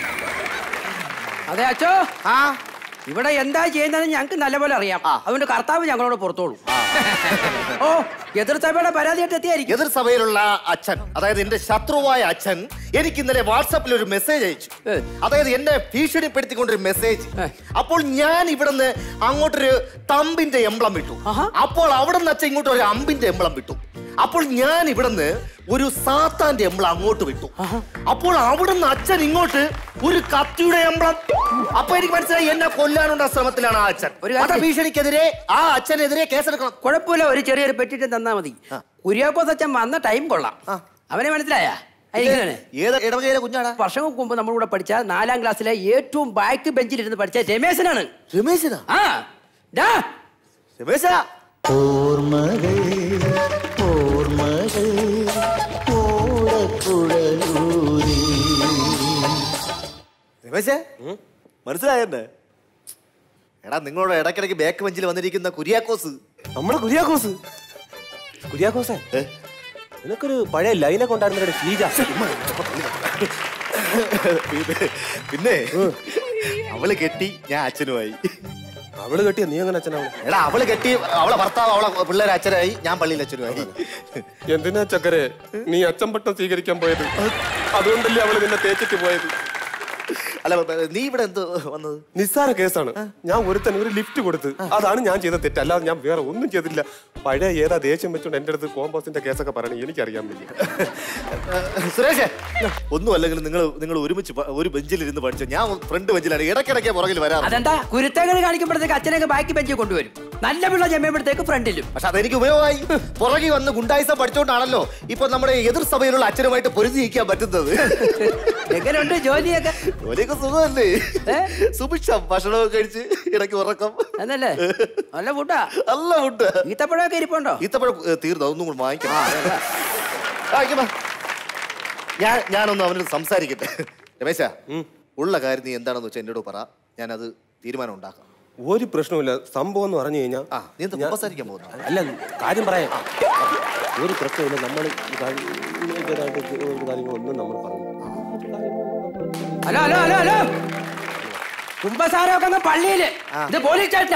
അതെ അച്ഛോ. ആ ഇവിടെ എന്താ ചെയ്യുന്നത് ഞങ്ങൾക്ക് നല്ലപോലെ അറിയാം. അതുകൊണ്ട് കർത്താവ് ഞങ്ങളോട് പുറത്തോളൂ. ഓ എതിർ സഭയുടെ പരാതിയായിട്ട് എത്തിയായിരിക്കും. എതിർ സഭയിലുള്ള അച്ഛൻ, അതായത് എന്റെ ശത്രുവായ അച്ഛൻ എനിക്ക് ഇന്നലെ വാട്സാപ്പിൽ ഒരു മെസ്സേജ് അയച്ചു. അതായത് എന്നെ ഭീഷണിപ്പെടുത്തിക്കൊണ്ടൊരു മെസ്സേജ്. അപ്പോൾ ഞാൻ ഇവിടുന്ന് അങ്ങോട്ടൊരു തമ്പിന്റെ എംബ്ലം വിട്ടു. അപ്പോൾ അവിടെ നിന്ന് അച്ഛൻ ഇങ്ങോട്ട് ഒരു അമ്പിന്റെ എംബ്ലം വിട്ടു. അപ്പോൾ ഞാൻ ഇവിടുന്ന് ഒരു സാത്താന്റെ എംബ്ലം അങ്ങോട്ട് വിട്ടു. അപ്പോൾ അവിടുന്ന് അച്ഛൻ ഇങ്ങോട്ട് ഒരു കത്തിയുടെ എംബ്ലം. അപ്പൊ എനിക്ക് മനസ്സിലായി എന്നെ കൊല്ലാനുള്ള ശ്രമത്തിലാണ് ആ അച്ഛൻ. ഒരു ഭീഷണിക്കെതിരെ ആ അച്ഛനെതിരെ കേസെടുക്കണം. കുഴപ്പമില്ല, ഒരു ചെറിയൊരു പെട്ടിട്ട് തന്നാ മതി. കുര്യാക്കോസ് അച്ഛൻ വന്ന ടൈം കൊള്ളാം. അവനെ മനസ്സിലായ വർഷങ്ങൾക്ക് മുമ്പ് നമ്മളിവിടെ പഠിച്ച നാലാം ക്ലാസ്സിലെ ഏറ്റവും ബാക്ക് ബെഞ്ചിലിരുന്ന് പഠിച്ച രമേശനാണ്. രമേശനാ? ആ രമേശനാ. ഓർമ്മകൾ ഓർമ്മകൾ രമേശേ, മനസ്സിലായെന്നെ? എടാ നിങ്ങളോട് ഇടയ്ക്കിടയ്ക്ക് ബാക്ക് ബെഞ്ചിൽ വന്നിരിക്കുന്ന കുര്യാക്കോസ്. നമ്മളെ കുര്യാക്കോസ്? കുര്യാക്കോസേ, നിനക്കൊരു പഴയ ലൈനൊക്കെ ഉണ്ടായിരുന്ന ഷീജ. പിന്നെ അവള് കെട്ടി, ഞാൻ അച്ഛനുമായി. അവള് കെട്ടിയ നീ അങ്ങനെ അച്ഛനാവും? എടാ അവള് കെട്ടി, അവളെ ഭർത്താവ് അവളെ പിള്ളേരെ അച്ഛനായി, ഞാൻ പള്ളിയിൽ അച്ഛനുമായി. എന്തിനാ ചക്കരെ നീ അച്ഛൻ പട്ടം സ്വീകരിക്കാൻ പോയത്? അതുകൊണ്ടല്ലേ അവള് നിന്നെ തേച്ചിട്ട് പോയത്? അല്ല നീ ഇവിടെ എന്ത് വന്നത്? നിസ്സാര കേസാണ്. ഞാൻ ഒരുത്തൻ ഒരു ലിഫ്റ്റ് കൊടുത്ത്, അതാണ് ഞാൻ ചെയ്ത തെറ്റ്. അല്ലാതെ ഞാൻ വേറെ ഒന്നും ചെയ്തില്ല. പഴയ ഏതാ ദേഷ്യം വെച്ചോണ്ട് എന്റെ അടുത്ത് കോമ്പോസിന്റെ കേസൊക്കെ പറയണേ എനിക്കറിയാൻ വയ്യ. സുരേഷ്, ഒന്നും അല്ലെങ്കിലും നിങ്ങൾ നിങ്ങൾ ഒരുമിച്ച് ഒരു ബെഞ്ചിലിരുന്ന് പഠിച്ചു. ഞാൻ ഫ്രണ്ട് ബെഞ്ചിലാണ്, ഇടയ്ക്കിടയ്ക്ക് പുറകിൽ വരാം. അതെന്താ കുരുത്തങ്ങൾ കാണിക്കുമ്പോഴത്തേക്ക് അച്ഛനൊക്കെ ബാക്കി ബെഞ്ചിൽ കൊണ്ടുവരും. നല്ല പിള്ള ജമ്മയുമ്പോഴത്തേക്ക് ഫ്രണ്ടിലും. പക്ഷെ അതെനിക്ക് ഉപയോഗമായി. പുറകെ വന്ന് ഗുണ്ടായിസം പഠിച്ചോണ്ടാണല്ലോ ഇപ്പൊ നമ്മുടെ എതിർ സഭയിലുള്ള അച്ഛനുമായിട്ട് പൊരുതി നിൽക്കാൻ പറ്റുന്നത്. എങ്ങനെയുണ്ട് ജോലിയൊക്കെ? ജോലിയൊക്കെ സുഖമല്ലേ? സുഭിക്ഷം ഭക്ഷണമൊക്കെ കഴിച്ച് ഇടയ്ക്ക് ഉറക്കം. എന്നല്ലേ നല്ല ഫുഡാ? നല്ല ഫുഡ്. ഈത്തപ്പഴമൊക്കെ ഇരിപ്പുണ്ടോ? ഈത്തപ്പഴം തീർന്നു, അതൊന്നും കൂടെ വാങ്ങിക്കാം. ഞാൻ ഞാനൊന്ന് അവനോട് സംസാരിക്കട്ടെ. രമേശ, ഉള്ള കാര്യം നീ എന്താണെന്ന് വെച്ചാൽ എന്നോട് പറ, ഞാനത് തീരുമാനം ഉണ്ടാക്കാം. ഒരു പ്രശ്നമില്ല. സംഭവം എന്ന് പറഞ്ഞു കഴിഞ്ഞാൽ നീ എന്താ സംസാരിക്കാൻ പോകുന്നു? അല്ല, കാര്യം പറയാം. ഒരു പ്രശ്നമില്ല. നമ്മൾ കാര്യങ്ങളൊന്നും നമ്മൾ പറഞ്ഞു. ഹലോ ഹലോ ഹലോ ഹലോ കുമ്പസാരമൊക്കെ പള്ളിയില്, ഇത് പോലീസ് സ്റ്റേഷനാ.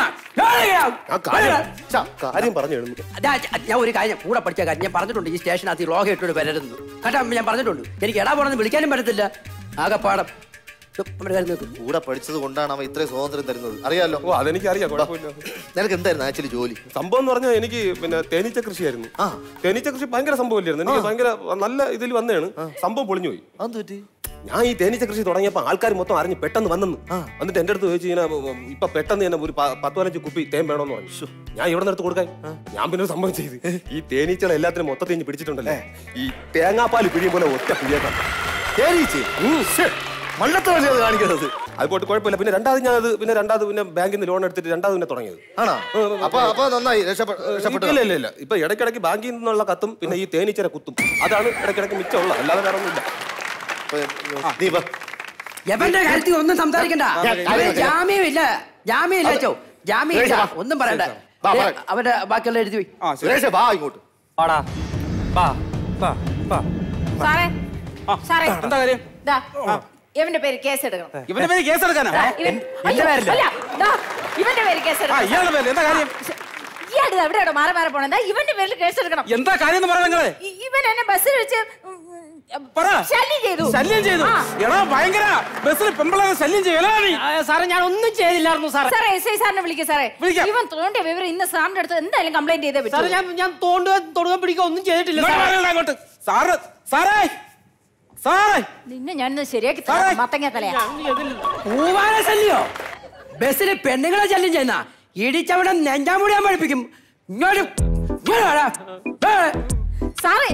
കാര്യം പറഞ്ഞു. ഞാൻ ഒരു കാര്യം കൂടെ പഠിച്ച കാര്യം ഞാൻ പറഞ്ഞിട്ടുണ്ട്. ഈ സ്റ്റേഷനകത്ത് ലോക ഇട്ടോട് വരരുന്നു കേട്ടോ, ഞാൻ പറഞ്ഞിട്ടുണ്ട്. എനിക്ക് എടാ പോണെന്ന് വിളിക്കാനും പറ്റത്തില്ല. ആകെ പാടം കൂടെ പഠിച്ചത് കൊണ്ടാണ് അവൻ ഇത്രയും സ്വാതന്ത്ര്യം തരുന്നത്, അറിയാലോ? ഓ അതെനിക്ക് അറിയാം, കുഴപ്പമില്ല. നിനക്ക് എന്തായിരുന്നു ആക്ച്വലി ജോലി? സംഭവം എന്ന് പറഞ്ഞാൽ എനിക്ക് പിന്നെ തേനീച്ച കൃഷിയായിരുന്നു. തേനീച്ച കൃഷി ഭയങ്കര സംഭവമില്ലായിരുന്നു. എനിക്ക് ഭയങ്കര നല്ല ഇതിൽ വന്നതാണ്. സംഭവം പൊളിഞ്ഞു പോയി. ഞാൻ ഈ തേനീച്ച കൃഷി തുടങ്ങിയപ്പോൾ ആൾക്കാർ മൊത്തം അറിഞ്ഞ് പെട്ടെന്ന് വന്നെന്ന്. എന്നിട്ട് എന്റെ അടുത്ത് ചോദിച്ചു, ഇങ്ങനെ ഇപ്പൊ പെട്ടെന്ന് തന്നെ ഒരു പത്ത് പതിനഞ്ച് കുപ്പി തേൻ വേണമെന്ന് പറഞ്ഞു. ഞാൻ ഇവിടെ നിന്ന് കൊടുക്കാൻ ഞാൻ പിന്നെ ഒരു സംഭവം ചെയ്ത് ഈ തേനീച്ചകളെ എല്ലാത്തിനും മൊത്തത്തിൽ പിടിച്ചിട്ടുണ്ടല്ലേ, ഈ തേങ്ങാപ്പാൽ പിഴിയും പോലെ ഒറ്റ പിഴിയേക്കാം. മണ്ടത്തല്ലേ അത് കാണിക്കുന്നത്? അത് പോയിട്ട് കുഴപ്പമില്ല. പിന്നെ രണ്ടാമത് ഞാൻ അത് പിന്നെ രണ്ടാമത് പിന്നെ ബാങ്കിൽ നിന്ന് ലോൺ എടുത്തിട്ട് രണ്ടാമത് പിന്നെ തുടങ്ങിയത്. ആണോ? അപ്പൊ അപ്പൊ നന്നായി രക്ഷപ്പെട്ടു. ഇല്ല ഇല്ല ഇല്ല ഇപ്പൊ ഇടയ്ക്കിടയ്ക്ക് ബാങ്കിൽ നിന്നുള്ള കത്തും പിന്നെ ഈ തേനീച്ചര കുത്തും അതാണ് ഇടയ്ക്കിടയ്ക്ക് മിച്ചമുള്ള, അല്ലാതെ വേറെ ഒന്നുമില്ല. എവന്റെ കാര്യത്തിൽ ഒന്നും സംസാരിക്കണ്ട. ജാമ്യമില്ല, ജാമ്യമില്ല ചോ, ജാമ്യമില്ല, ഒന്നും പറയണ്ട. അവന്റെ ബാക്കിയുള്ള എഴുതി പോയി. വാ ഇങ്ങോട്ട്. വാടാ വാ വാ വാ. സാറേ സാറേ എന്താ കാര്യം? ദാ ഇവന്റെ പേര് കേസ് എടുക്കണം. ഇവന്റെ പേര് കേസ് എടുക്കാനാ? എന്റെ പേരില്ല. അല്ല ദാ ഇവന്റെ പേര് കേസ് എടുക്കണം. ഇയാളുടെ പേര് എന്താ കാര്യം? ഇയാള് എവിടെയാണോ മാറി മാറി പോണെന്താ? ഇവന്റെ പേരിൽ കേസ് എടുക്കണം. എന്താ കാര്യം എന്ന് പറയാ നിങ്ങള്? ഇവൻ എന്നെ ബസ്സിൽ വെച്ച് ശല്യം ചെയ്തു. ശല്യം ചെയ്തു? എടാ ഭയങ്കര ബസ്സിൽ പെമ്പിളെ ശല്യം ചെയ്യും. സാറേ ഞാൻ ഒന്നും ചെയ്തില്ലായിരുന്നു സാറേ. സാറേ എസ് ഐ സാറിനെ വിളിക്കുക സാറേ. ഇവൻ തോണ്ടിയ വിവരം ഇന്ന് സാറിന്റെ അടുത്ത് എന്തായാലും കംപ്ലൈന്റ് ചെയ്തേ പറ്റൂ. സാറേ ഞാൻ ഞാൻ തോണ്ടുക തൊടുക പിടിക്കുക ഒന്നും ചെയ്തിട്ടില്ല. സാറ് സാറേ സാറേ നിന്നെ ഞാൻ ശരിയാക്കി മത്തങ്ങ തലയാ. പൂവാല ശല്യോ? ബസ്സില് പെണ്ണുങ്ങളെ ശല്യം ചെയ്യുന്ന ഇടിച്ചവിടെ നെഞ്ചാമുടി ഞാൻ പഠിപ്പിക്കും. ഇങ്ങോട്ട് സാറേ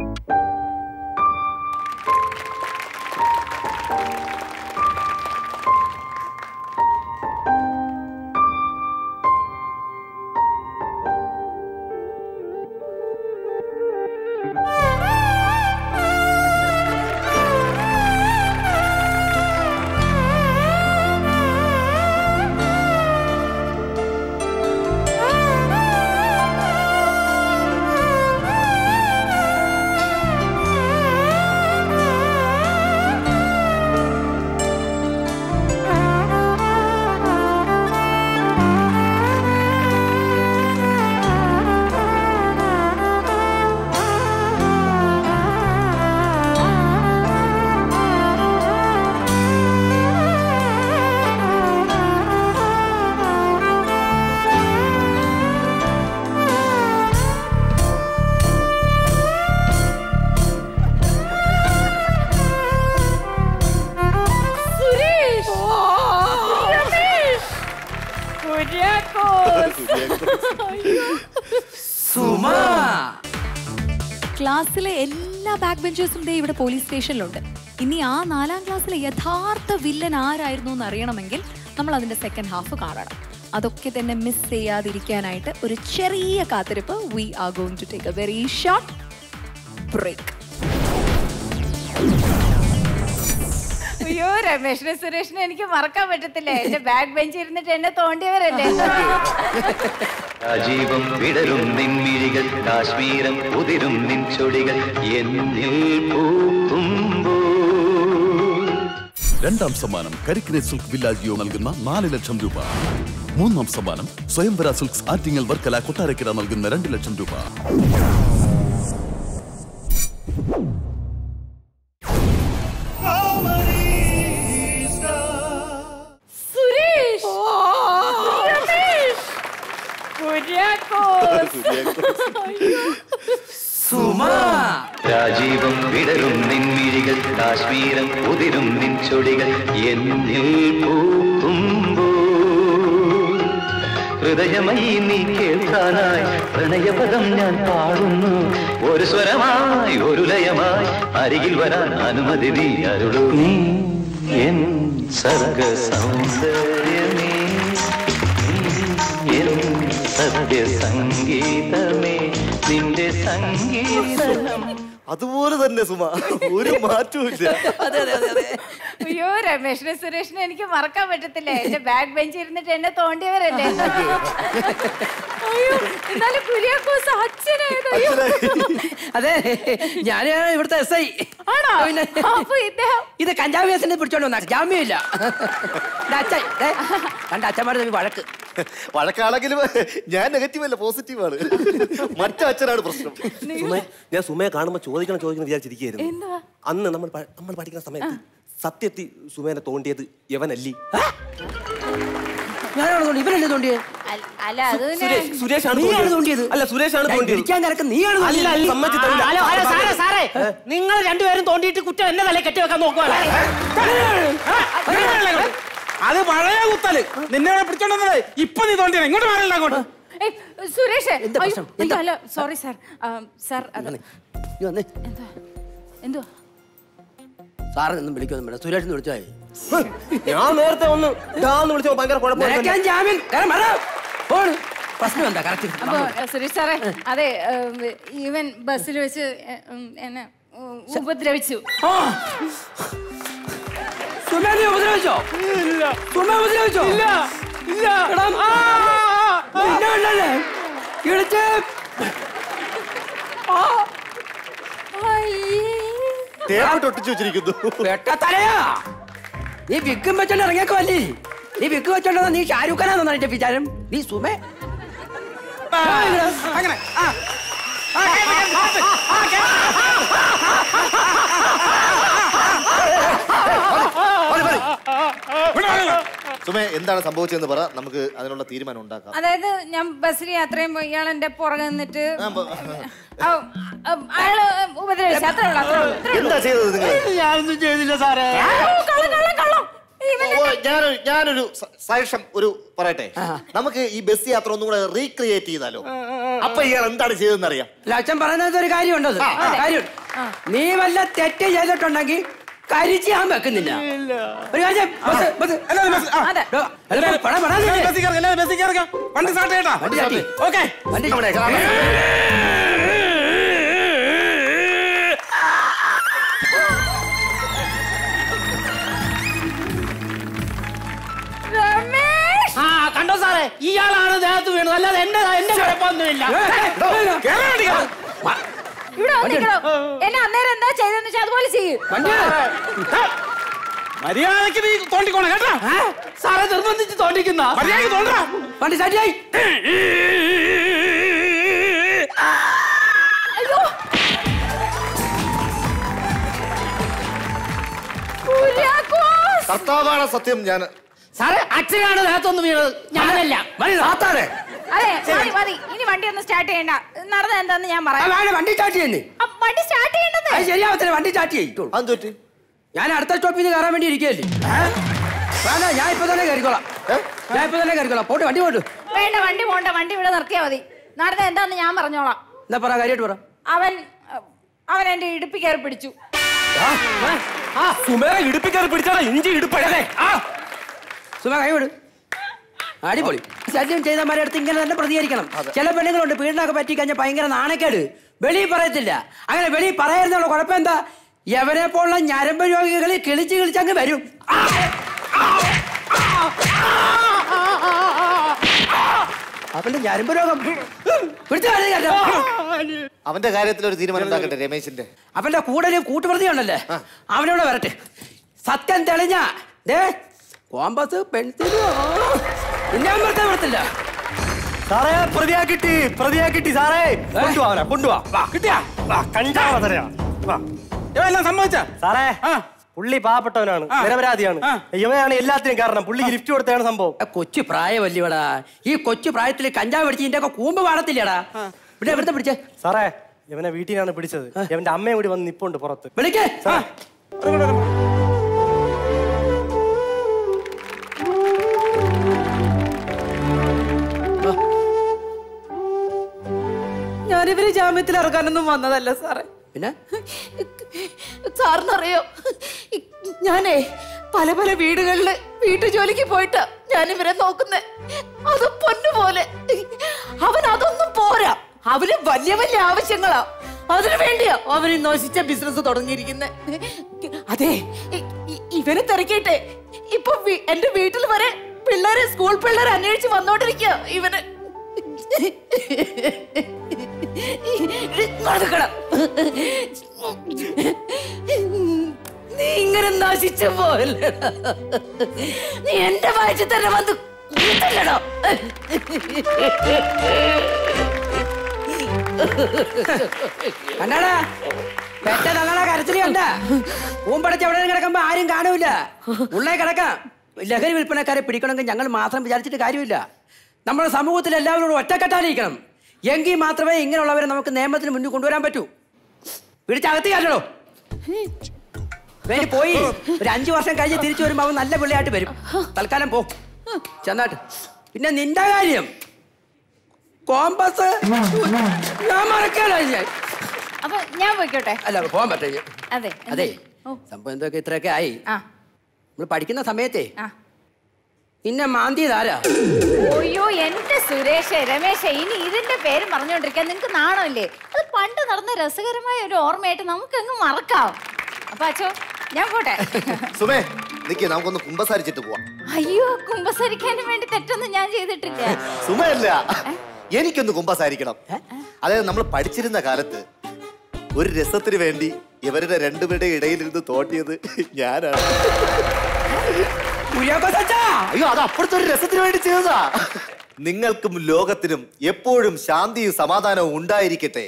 ക്ലാസ്സിലെ എല്ലാ ബാക്ക് ബെഞ്ചേഴ്സും ദേ ഇവിടെ പോലീസ് സ്റ്റേഷനിലുണ്ട്. ഇനി ആ നാലാം ക്ലാസ്സിലെ യഥാർത്ഥ വില്ലൻ ആരായിരുന്നു എന്ന് അറിയണമെങ്കിൽ നമ്മൾ അതിന്റെ സെക്കൻഡ് ഹാഫ് കാണണം. അതൊക്കെ തന്നെ മിസ് ചെയ്യാതിരിക്കാനായിട്ട് ഒരു ചെറിയ കാത്തിരിപ്പ്. We are going to take a very short break. അയ്യോ രമേഷിനെ സുരേഷിനെ എനിക്ക് മറക്കാൻ പറ്റത്തില്ല. എന്റെ ബാക്ക് ബെഞ്ച് ഇരുന്നിട്ട് എന്നെ തോണ്ടിയവരല്ലേ. രാജീവം വിടരും നിൻമിഴികൾ കാശ്മീരം ഉതിരും നിൻ ചൊടികൾ എന്നിൽ പൂക്കുമ്പോൾ. രണ്ടാം സമ്മാനം കരിക്കിനെ സിൽക്ക് വില്ലാജിയോ നൽകുന്ന നാല് ലക്ഷം രൂപ. മൂന്നാം സമ്മാനം സ്വയംവര സിൽക്സ് ആറ്റിങ്ങൽ വർക്കല കൊട്ടാരക്കര നൽകുന്ന രണ്ട് ലക്ഷം രൂപ. രാജീവം വിടരും നിൻമിഴികൾ കാശ്മീരം ഉതിരും നിൻ ചൊടികൾ എന്നിൽ പൂക്കുമ്പോൾ. ഹൃദയമയി നീ കേൾക്കാനായി പ്രണയപദം ഞാൻ പാടുന്നു. ഒരു സ്വരമായി ഒരു ലയമായി അരികിൽ വരാൻ അനുമതി നീ അരുളൂ. നീ എൻ സർഗ സൗന്ദര്യമേ, എൻ സത്യ സംഗീതമേ, നിന്റെ സംഗീതം. അതുപോലെ തന്നെ സുമ, ഒരു മാറ്റവും ഇല്ല. അയ്യോ രമേഷിനെ സുരേഷിനെ എനിക്ക് മറക്കാൻ പറ്റത്തില്ല. എന്റെ ബാക്ക് ബെഞ്ച് ഇരുന്നിട്ട് എന്നെ തോണ്ടിയവരല്ലേ. അയ്യോ എന്നാലും കുര്യാക്കോസ് അച്ഛനായത്. അതെ ഞാന് ഇവിടുത്തെ എസ് ഐ. ഇത് കഞ്ചാവ് കേസിനെ പിടിച്ചോണ്ട് വന്നാ ജാമ്യമില്ല. അച്ഛൻ കണ്ട അച്ഛന്മാരുടെ വഴക്ക്. വഴക്കാണെങ്കിലും ഞാൻ നെഗറ്റീവ് അല്ല, പോസിറ്റീവ് ആണ്. മറ്റേ അച്ഛനാണ് പ്രശ്നം. ഞാൻ സുമയെ കാണുമ്പോ ചോദിക്കണം ചോദിക്കണം വിചാരിച്ചിരിക്കുന്നു. അന്ന് നമ്മൾ നമ്മൾ പഠിക്കുന്ന സമയത്ത് സത്യത്തിൽ സുമേനെ തോണ്ടിയത് യവനല്ലി. ഇവനല്ലേ തോണ്ടിയത്? അല്ല അത് സുരേഷാണ് തോണ്ടിയത്. അല്ല സുരേഷാണ് തോണ്ടിയത്. നീയാണ്. നിങ്ങൾ രണ്ടുപേരും തോണ്ടിയിട്ട് കുറ്റം എന്നെ തലേ കെട്ടിവെക്കാൻ നോക്കുവാണ്. അത് പഴയ കുത്തല് നിന്നെ പിടിച്ചോണ്ടത്. ഇപ്പൊ നീ തോണ്ടിയത് ഇങ്ങോട്ട് മാറില്ല. അങ്ങോട്ട് സുരേഷ് അല്ല സോറി സാർ സാർ അത് എന്തുവാ സാറ് നിന്നും വിളിക്കൊന്നും വേണ്ട, സുരേഷ് വിളിച്ചായി. ഞാൻ നേരത്തെ ഒന്ന് ഇതാന്ന് വിളിച്ചോ ഭയങ്കര കുഴപ്പമില്ല. ജാമ്യം പ്രശ്നം എന്താ കറക്റ്റ്? അപ്പൊ സുരേഷ് സാറേ, അതെ ഇവൻ ബസ്സിൽ വെച്ച് എന്നെ ഉപദ്രവിച്ചു. സുമേനെ ഉപദ്രവിച്ചോ? സുമ ഉപദ്രവിച്ചോ? ഇല്ല ഇല്ല. ഇടിച്ച് ഒട്ടിച്ചു വെച്ചിരിക്കുന്നു. വെട്ടത്തലയാ നീ വിക്കും വെച്ചോണ്ട് ഇറങ്ങിയേക്കോ അല്ലേ? നീ വിക്ക് വെച്ചോണ്ടോ? നീ ഷാരൂഖ് ഖാനാന്ന് എന്റെ വിചാരം? നീ സുമേ അങ്ങനെ സുമേ എന്താണ് സംഭവിച്ചതെന്ന് പറ, നമുക്ക് അതിനുള്ള തീരുമാനം ഉണ്ടാക്കാം. അതായത് ഞാൻ ബസ്സിൽ യാത്രയും പോയി, ഇയാൾ എന്റെ പുറകെ നിന്നിട്ട് അയാള് ഉപദ്രവിച്ചു. അത്രേ ഉള്ളൂ, അത്രേ ഉള്ളൂ. എന്താ ചെയ്തത് നിങ്ങൾ? ഞാനൊന്നും ചെയ്തില്ല സാറേ. ഞാനൊരു ഞാനൊരു സജഷൻ ഒരു പറയട്ടെ, നമുക്ക് ഈ ബസ് യാത്ര ഒന്നും കൂടെ റീക്രിയേറ്റ് ചെയ്താലോ? അപ്പൊ ഇയാൾ എന്താണ് ചെയ്തതെന്ന് അറിയാം. അച്ഛൻ പറയുന്നത് ഒരു കാര്യമുണ്ടത്. കാര്യം നീ വല്ല തെറ്റ് ചെയ്തിട്ടുണ്ടെങ്കിൽ കരിച്ച് ഞാൻ വെക്കുന്നില്ല. ഒരു കാര്യം വണ്ടി സ്റ്റാർട്ട് ചെയ്യട്ടാ. ഓക്കെ വണ്ടി കണ്ടോ സാറേ, ഇയാളാണ് ദേഹത്ത് വീണത്, അല്ലാതെ എന്റെ എന്റെ കുഴപ്പമൊന്നുമില്ല. എന്നെ അന്നേരം എന്താ ചെയ്തെന്ന് വെച്ചാൽ അതുപോലെ ചെയ്യും. മര്യാദക്ക് നീ തോണ്ടിക്കോണം കേട്ടോ. സാറെ നിർബന്ധിച്ച് തോണ്ടിക്കുന്ന മര്യാദക്ക് തോണ്ടാ. വണ്ടി സ്റ്റാർട്ടായി. കർത്താവാണ് സത്യം. ഞാൻ സാറേ അച്ഛനാണ് ദേഹത്തൊന്നും വീണത്, ഞാനല്ല. സാത്താനെ അതെ മതി മതി, ഇനി വണ്ടി ഒന്ന് സ്റ്റാർട്ട് ചെയ്യണ്ട. നടന്നത് എന്താന്ന് ഞാൻ പറയാം. വണ്ടി സ്റ്റാർട്ട് ചെയ്യുന്നേ. വണ്ടി സ്റ്റാർട്ട് ചെയ്യേണ്ടത് ശരിയാവത്തില്ല. വണ്ടി സ്റ്റാർട്ട് ചെയ്യും. അതെന്ത്? ഞാൻ അടുത്ത സ്റ്റോപ്പിൽ നിന്ന് കയറാൻ വേണ്ടി ഇരിക്കുകയല്ലേ. ഞാൻ ഇപ്പൊ തന്നെ കയറിക്കോളാം. ഞാൻ ഇപ്പൊ തന്നെ കയറിക്കോളാം. പോട്ട് വണ്ടി പോട്ട്. വേണ്ട, വണ്ടി പോണ്ട, വണ്ടി ഇവിടെ നിർത്തിയാ മതി. നടന്നത് എന്താന്ന് ഞാൻ പറഞ്ഞോളാം. എന്താ പറ, കാര്യമായിട്ട് പറ. അവൻ അവൻ എന്റെ ഇടുപ്പി കയറി പിടിച്ചു. സുമേറ ഇടുപ്പി കയറി പിടിച്ചാടാ ഇഞ്ചി ഇടുപ്പഴേ. സുമ കൈ വിട്. അടിപൊളി. ശല്യം ചെയ്തമാരുടെ അടുത്ത് ഇങ്ങനെ തന്നെ പ്രതികരിക്കണം. ചില പെണ്ണുങ്ങളുണ്ട് പീഡനമൊക്കെ പറ്റി കഴിഞ്ഞാൽ ഭയങ്കര നാണക്കേട്, വെളിയിൽ പറയത്തില്ല. അങ്ങനെ വെളിയിൽ പറയായിരുന്നുള്ള കുഴപ്പം എന്താ? യവനെ പോലുള്ള ഞരമ്പ് രോഗികളിൽ കിളിച്ച് കിളിച്ചങ്ങ് വരും. അവന്റെ ഞരമ്പ് രോഗം അവന്റെ കാര്യത്തിൽ ഒരു തീരുമാനം ഉണ്ടാക്കട്ടെ രമേശിന്റെ. അവന്റെ കൂടെ കൂട്ടുപ്രതിയുണ്ടല്ലേ, അവനോട് വരട്ടെ. സത്യം തെളിഞ്ഞ കോമ്പസ് പെൻസിലോ പിന്നെ അമ്പലത്തെ വിടത്തില്ല. സാറേ പ്രതിയാ കിട്ടി, പ്രതിയാ കിട്ടി സാറേ. കൊണ്ടുപോവാ കൊണ്ടുപോവാ. കിട്ടിയാ കഞ്ചാവതരയാ. ഇവെല്ലാം സംഭവിച്ച സാറേ, പുള്ളി പാവപ്പെട്ടവനാണ്, നിരപരാധിയാണ്. ഇവനാണ് എല്ലാത്തിനും കാരണം. പുള്ളിക്ക് ലിഫ്റ്റ് കൊടുത്താണ് സംഭവം. കൊച്ചു പ്രായമല്ലേടാ, ഈ കൊച്ചു പ്രായത്തിൽ കഞ്ചാവ് പിടിച്ച് ഇതിന്റെ ഒക്കെ കൂമ്പ് പാടത്തില്ലേടാ. ഇവിടെ എവിടുത്തെ പിടിച്ചേ? സാറേ ഇവനെ വീട്ടിലാണ് പിടിച്ചത്. ഇവന്റെ അമ്മയും കൂടി വന്ന് നിപ്പുണ്ട് പുറത്ത്. വിളിക്കേ. ഞാനിവര് ജാമ്യത്തിൽ ഇറക്കാനൊന്നും വന്നതല്ല സാറേ. പിന്നെ സാറിനറിയോ, ഞാനേ പല പല വീടുകളില് വീട്ടു ജോലിക്ക് പോയിട്ട് ഞാൻ ഇവരെ നോക്കുന്നേ. അത് പൊന്നുപോലെ. അവൻ അതൊന്നും പോരാ, അവന് വലിയ വലിയ ആവശ്യങ്ങളാ. അതിനു വേണ്ടിയാ അവന് നശിച്ച ബിസിനസ് തുടങ്ങിയിരിക്കുന്നെ. അതെ, ഇവനെ തിരക്കിട്ടെ ഇപ്പൊ എന്റെ വീട്ടിൽ വരെ പിള്ളേരെ, സ്കൂൾ പിള്ളേരെ അന്വേഷിച്ച് വന്നോണ്ടിരിക്കുക ഇവന്. നീ ഇങ്ങനെ നശിച്ച പോലെ നീ എന്റെ വയറ്റിൽ തന്നെ വന്ന് കൂട്ടല്ലടോ. കണ്ടാടാ പെറ്റ തങ്ങളെ കരച്ചിരി കണ്ട. പൂമ്പടച്ച് എവിടെ കിടക്കുമ്പോ ആരും കാണൂല. ഉള്ളേ കിടക്കാം. ലഹരി വിൽപ്പനക്കാരെ പിടിക്കണമെങ്കിൽ ഞങ്ങൾ മാത്രം വിചാരിച്ചിട്ട് കാര്യമില്ല. നമ്മുടെ സമൂഹത്തിൽ എല്ലാവരോടും ഒറ്റക്കെട്ടാലിരിക്കണം. എങ്കിൽ മാത്രമേ ഇങ്ങനെയുള്ളവരെ നമുക്ക് നിയമത്തിന് മുന്നിൽ കൊണ്ടുവരാൻ പറ്റൂ. പിടിച്ചകത്തി കാരണോ വേണ്ടി പോയി ഒരു അഞ്ചു വർഷം കഴിഞ്ഞ് തിരിച്ചു വരുമ്പോ അവൻ നല്ല പിള്ളയായിട്ട് വരും. തൽക്കാലം പോ ചെന്നാട്ട്. പിന്നെ നിന്റെ കാര്യം കോമ്പസ് ഞാൻ മറക്കാനായി. അപ്പൊ ഞാൻ പോയിക്കോട്ടെ. അല്ല പോകാൻ പറ്റില്ല. അതെ അതെ, സംഭവം എന്തൊക്കെ ഇത്രയൊക്കെ ആയി നമ്മൾ പഠിക്കുന്ന സമയത്തേ ഇന്നെ മാന്തിയതാരാ? അയ്യോ എന്റെ സുരേഷ് രമേശ് ഇനി ഇതിന്റെ പേര് പറഞ്ഞോണ്ടിരിക്കാൻ നിങ്ങക്ക് നാണമില്ലേ? അത് പണ്ട് നടന്ന രസകരമായ ഒരു ഓർമ്മയായിട്ട് നമുക്കങ്ങ് മറക്കാം. അപ്പൊ അച്ഛോ ഞാൻ പോട്ടെ. സുമേ നിക്ക്, നമുക്കൊന്ന് കുമ്പസാരിച്ചിട്ട് പോവാം. അയ്യോ കുമ്പസരിക്കാനും വേണ്ടി തെറ്റൊന്നും ഞാൻ ചെയ്തിട്ടില്ല. സുമയല്ല, എനിക്കൊന്ന് കുമ്പസാരിക്കണം. അതായത് നമ്മൾ പഠിച്ചിരുന്ന കാലത്ത് ഒരു രസത്തിന് വേണ്ടി ഇവരുടെ രണ്ടുപേരുടെ ഇടയിലിരുന്ന് തോട്ടിയത് ഞാനാണ്. അയ്യോ അത് അപ്പുറത്തെ ഒരു രസത്തിന് വേണ്ടി ചെയ്തതാ. നിങ്ങൾക്കും ലോകത്തിനും എപ്പോഴും ശാന്തിയും സമാധാനവും ഉണ്ടായിരിക്കട്ടെ.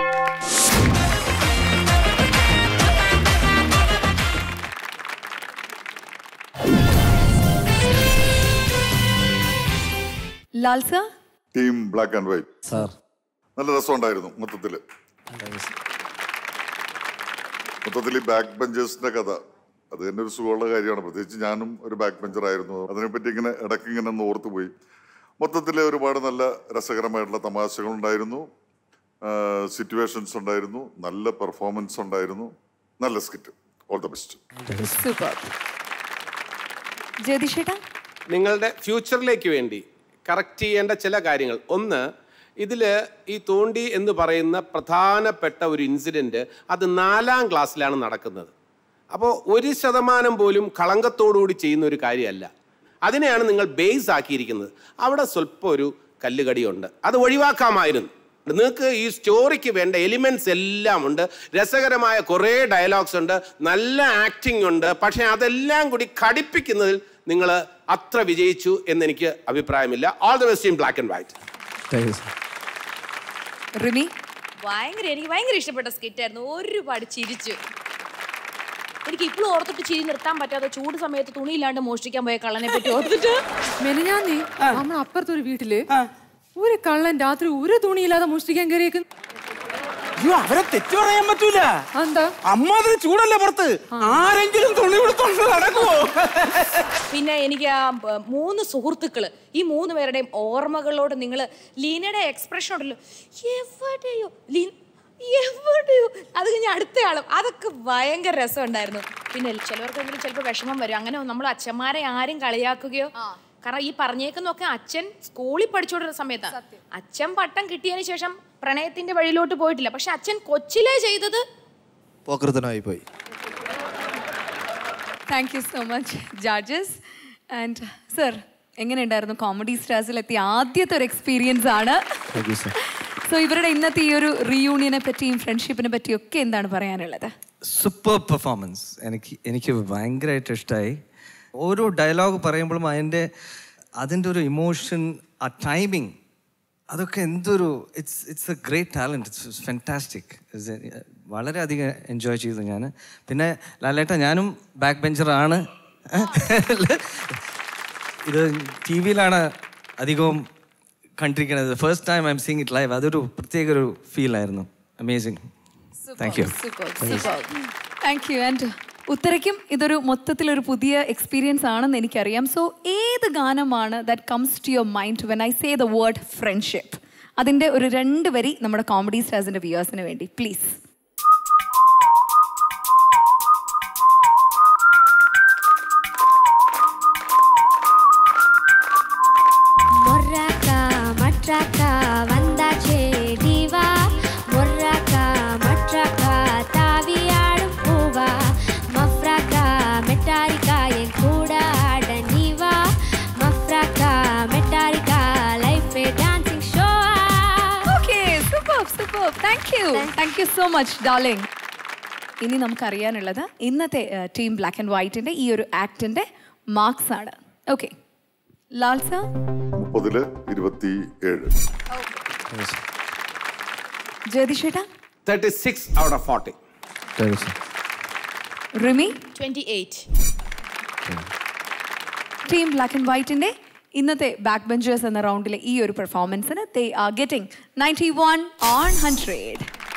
Lal sir, team black and white sir നല്ല രസമുണ്ടായിരുന്നു. മൊത്തത്തില് മൊത്തത്തിൽ ഈ ബാക്ക് ബെഞ്ചേഴ്സിന്റെ കഥ അത് തന്നെ ഒരു സുഖമുള്ള കാര്യമാണ്. പ്രത്യേകിച്ച് ഞാനും ഒരു ബാക്ക് ബെഞ്ചർ ആയിരുന്നു. അതിനെപ്പറ്റി ഇങ്ങനെ ഇടയ്ക്ക് ഇങ്ങനെ ഒന്ന് ഓർത്തു പോയി. മൊത്തത്തിൽ ഒരുപാട് നല്ല രസകരമായിട്ടുള്ള തമാശകൾ ഉണ്ടായിരുന്നു, സിറ്റുവേഷൻസ് ഉണ്ടായിരുന്നു, നല്ല പെർഫോമൻസ് ഉണ്ടായിരുന്നു, നല്ല skit. All the best. Super. ജ്യോതിഷേട്ടാ, നിങ്ങളുടെ ഫ്യൂച്ചറിലേക്ക് വേണ്ടി കറക്റ്റ് ചെയ്യേണ്ട ചില കാര്യങ്ങൾ. ഒന്ന്, ഇതിൽ ഈ തോണ്ടി എന്ന് പറയുന്ന പ്രധാനപ്പെട്ട ഒരു ഇൻസിഡൻറ്റ് അത് നാലാം ക്ലാസ്സിലാണ് നടക്കുന്നത്. അപ്പോൾ ഒരു ശതമാനം പോലും കളങ്കത്തോടുകൂടി ചെയ്യുന്ന ഒരു കാര്യമല്ല. അതിനെയാണ് നിങ്ങൾ ബേസ് ആക്കിയിരിക്കുന്നത്. അവിടെ സ്വല്പം ഒരു കല്ലുകടിയുണ്ട്, അത് ഒഴിവാക്കാമായിരുന്നു. നിങ്ങൾക്ക് ഈ സ്റ്റോറിക്ക് വേണ്ട എലിമെൻറ്റ്സ് എല്ലാം ഉണ്ട്, രസകരമായ കുറേ ഡയലോഗ്സ് ഉണ്ട്, നല്ല ആക്ടിംഗ് ഉണ്ട്. പക്ഷേ അതെല്ലാം കൂടി ഘടിപ്പിക്കുന്നതിൽ നിങ്ങൾ അത്ര വിജയിച്ചു എന്നെനിക്ക് അഭിപ്രായമില്ല. All the best in black and white. Rimi, ഭയങ്കര എനിക്ക് ഭയങ്കര ഇഷ്ടപ്പെട്ട സ്കിറ്റായിരുന്നു. ഒരുപാട് ചിരിച്ചു. എനിക്ക് ഇപ്പോഴും ഓർത്തിട്ട് ചിരി നിർത്താൻ പറ്റാതെ ചൂട് സമയത്ത് തുണിയില്ലാണ്ട് മോഷ്ടിക്കാൻ പോയ കള്ളനെ പറ്റി ഓർത്തിട്ട് മെനഞ്ഞാന്നേ നമ്മൾ അപ്പുറത്തൊരു വീട്ടില് ഒരു കള്ളൻ രാത്രി ഒരു തുണിയില്ലാതെ മോഷ്ടിക്കാൻ കയറിയേക്കും. അയ്യോ അവരെ തെറ്റു പറയാൻ പറ്റൂല. എന്താ അമ്മാതിരി ചൂടല്ലേ പുറത്ത്, ആരെങ്കിലും തുണി കൊടുത്തോണ്ട് നടക്കുവോ? പിന്നെ എനിക്ക് ആ മൂന്ന് സുഹൃത്തുക്കള്, ഈ മൂന്ന് പേരുടെയും ഓർമ്മകളോട് നിങ്ങൾ ലീനയുടെ എക്സ്പ്രഷൻ ഉണ്ടല്ലോ, എവിടെയോ ലീൻ എവിടെയോ അത് കഴിഞ്ഞ് അടുത്തയാളും, അതൊക്കെ ഭയങ്കര രസമുണ്ടായിരുന്നു. പിന്നെ ചിലവർക്കെങ്കിലും ചിലപ്പോൾ വിഷമം വരും. അങ്ങനെ നമ്മൾ അച്ഛന്മാരെ ആരും കളിയാക്കുകയോ, കാരണം ഈ പറഞ്ഞേക്കുന്നൊക്കെ അച്ഛൻ സ്കൂളിൽ പഠിച്ചുകൊണ്ടിരുന്ന സമയത്താണ്. അച്ഛൻ പട്ടം കിട്ടിയതിന് ശേഷം പ്രണയത്തിന്റെ വഴിയിലോട്ട് പോയിട്ടില്ല. പക്ഷെ അച്ഛൻ കൊച്ചിലേ ചെയ്തത് പോക്കൃതനായി പോയി. Thank you so much judges. And sir, എങ്ങനെയുണ്ടായിരുന്നു? കോമഡി സ്റ്റാർസിൽ എത്തിയ ആദ്യത്തെ ഒരു എക്സ്പീരിയൻസ് ആണ്. സോ ഇവരുടെ ഇന്നത്തെ ഈ ഒരു റീയൂണിയനെ പറ്റിയും ഫ്രണ്ട്ഷിപ്പിനെ പറ്റിയും ഒക്കെ എന്താണ് പറയാനുള്ളത്? Super performance. എനിക്ക് എനിക്ക് ഭയങ്കരമായിട്ട് ഇഷ്ടമായി. ഓരോ ഡയലോഗ് പറയുമ്പോഴും അതിൻ്റെ അതിൻ്റെ ഒരു ഇമോഷൻ, ആ ടൈമിങ്, അതൊക്കെ എന്തൊരു it's it's a great talent. It's fantastic. വളരെയധികം എൻജോയ് ചെയ്തു ഞാൻ. പിന്നെ ലാലേട്ട, ഞാനും ബാക്ക് ബെഞ്ചറാണ്. ഇത് ടി വിയിലാണ് അധികവും കണ്ടിരിക്കുന്നത്. First time I am seeing it live. അതൊരു പ്രത്യേക ഒരു ഫീൽ ആയിരുന്നു. Amazing. Thank you. Thank you. And ഉത്തരയ്ക്കും ഇതൊരു മൊത്തത്തിലൊരു പുതിയ എക്സ്പീരിയൻസ് ആണെന്ന് എനിക്കറിയാം. സോ ഏത് ഗാനമാണ് that comes to your mind when I say the word friendship? അതിൻ്റെ ഒരു രണ്ട് വരി നമ്മുടെ കോമഡി സ്റ്റാർസിൻ്റെ വ്യൂവേഴ്സിന് വേണ്ടി please. Thank you so much darling. ഇനി നമുക്കറിയാനുള്ളത് ഇന്നത്തെ ടീം ബ്ലാക്ക് ആൻഡ് വൈറ്റിന്റെ ഈ ഒരു ആക്ടിന്റെ മാർക്സ് ആണ്. ഓക്കെ ലാൽ സർ, മുപ്പതില് ഇരുപത്തിയേഴ്. ജ്യോതിഷേട്ടാ, thirty-six out of forty. Rimi, twenty-eight. Team black and വൈറ്റിന്റെ ഇന്നത്തെ ബാക്ക് ബെഞ്ചേഴ്സ് എന്ന റൗണ്ടിലെ ഈ ഒരു പെർഫോമൻസിന് they are getting ninety-one on one hundred.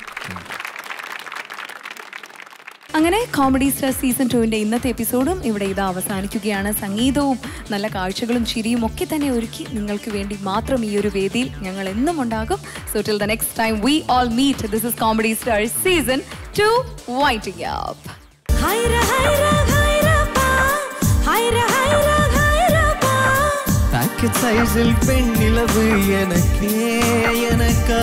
അങ്ങനെ കോമഡി സ്റ്റാർ സീസൺ ടുവിൻ്റെ ഇന്നത്തെ എപ്പിസോഡും ഇവിടെ ഇത് അവസാനിക്കുകയാണ്. സംഗീതവും നല്ല കാഴ്ചകളും ചിരിയും ഒക്കെ തന്നെ ഒരുക്കി നിങ്ങൾക്ക് വേണ്ടി മാത്രം ഈ ഒരു വേദിയിൽ ഞങ്ങൾ എന്നും ഉണ്ടാകും. So till the next time we all meet. This is comedy star season two winding up. ഹൈറ ഹൈറ ഹൈറപ്പാ ഹൈറ ഹൈറ ഹൈറപ്പാ പാക്കറ്റ് സൈസിൽ പെണ്ണിലവ് എനക്കേ എനക്കാ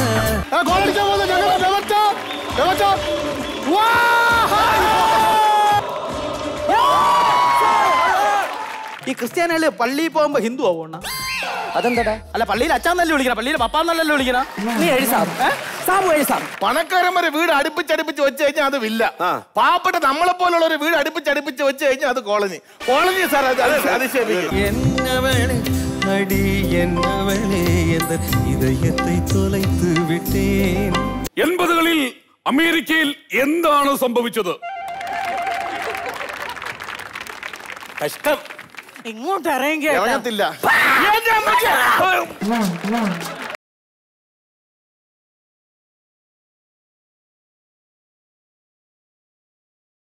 ഈ ക്രിസ്ത്യാനികള് പള്ളിയിൽ പോകുമ്പോ ഹിന്ദു ആവണ അതെന്താടാ? അല്ല പള്ളിയിൽ അച്ഛന്നല്ലേ വിളിക്കണം പള്ളിയിൽ പപ്പാന്നല്ലല്ലോ വിളിക്കണം. നീ എഴി സാബ് സാബു എഴി സാബ്. പണക്കാരന്മാരെ വീട് അടുപ്പിച്ചടുപ്പിച്ച് വെച്ച് കഴിഞ്ഞാൽ അത് വില്ല. പാവപ്പെട്ട നമ്മളെ പോലുള്ള ഒരു വീട് അടുപ്പിച്ചടുപ്പിച്ച് വെച്ച് കഴിഞ്ഞാൽ അത് കോളനി. കോളനി സാർ അതിശയിപ്പിക്കും. എന്നവളെ അടി എന്നവളെ എന്ന ഇതയത്തെ തൊലൈത്ത് വിട്ടേൻ. എൺപതുകളിൽ അമേരിക്കയിൽ എന്താണ് സംഭവിച്ചത്? കഷ്ടം. ഇങ്ങോട്ട് ഇറങ്ങിയ ഇറങ്ങത്തില്ല.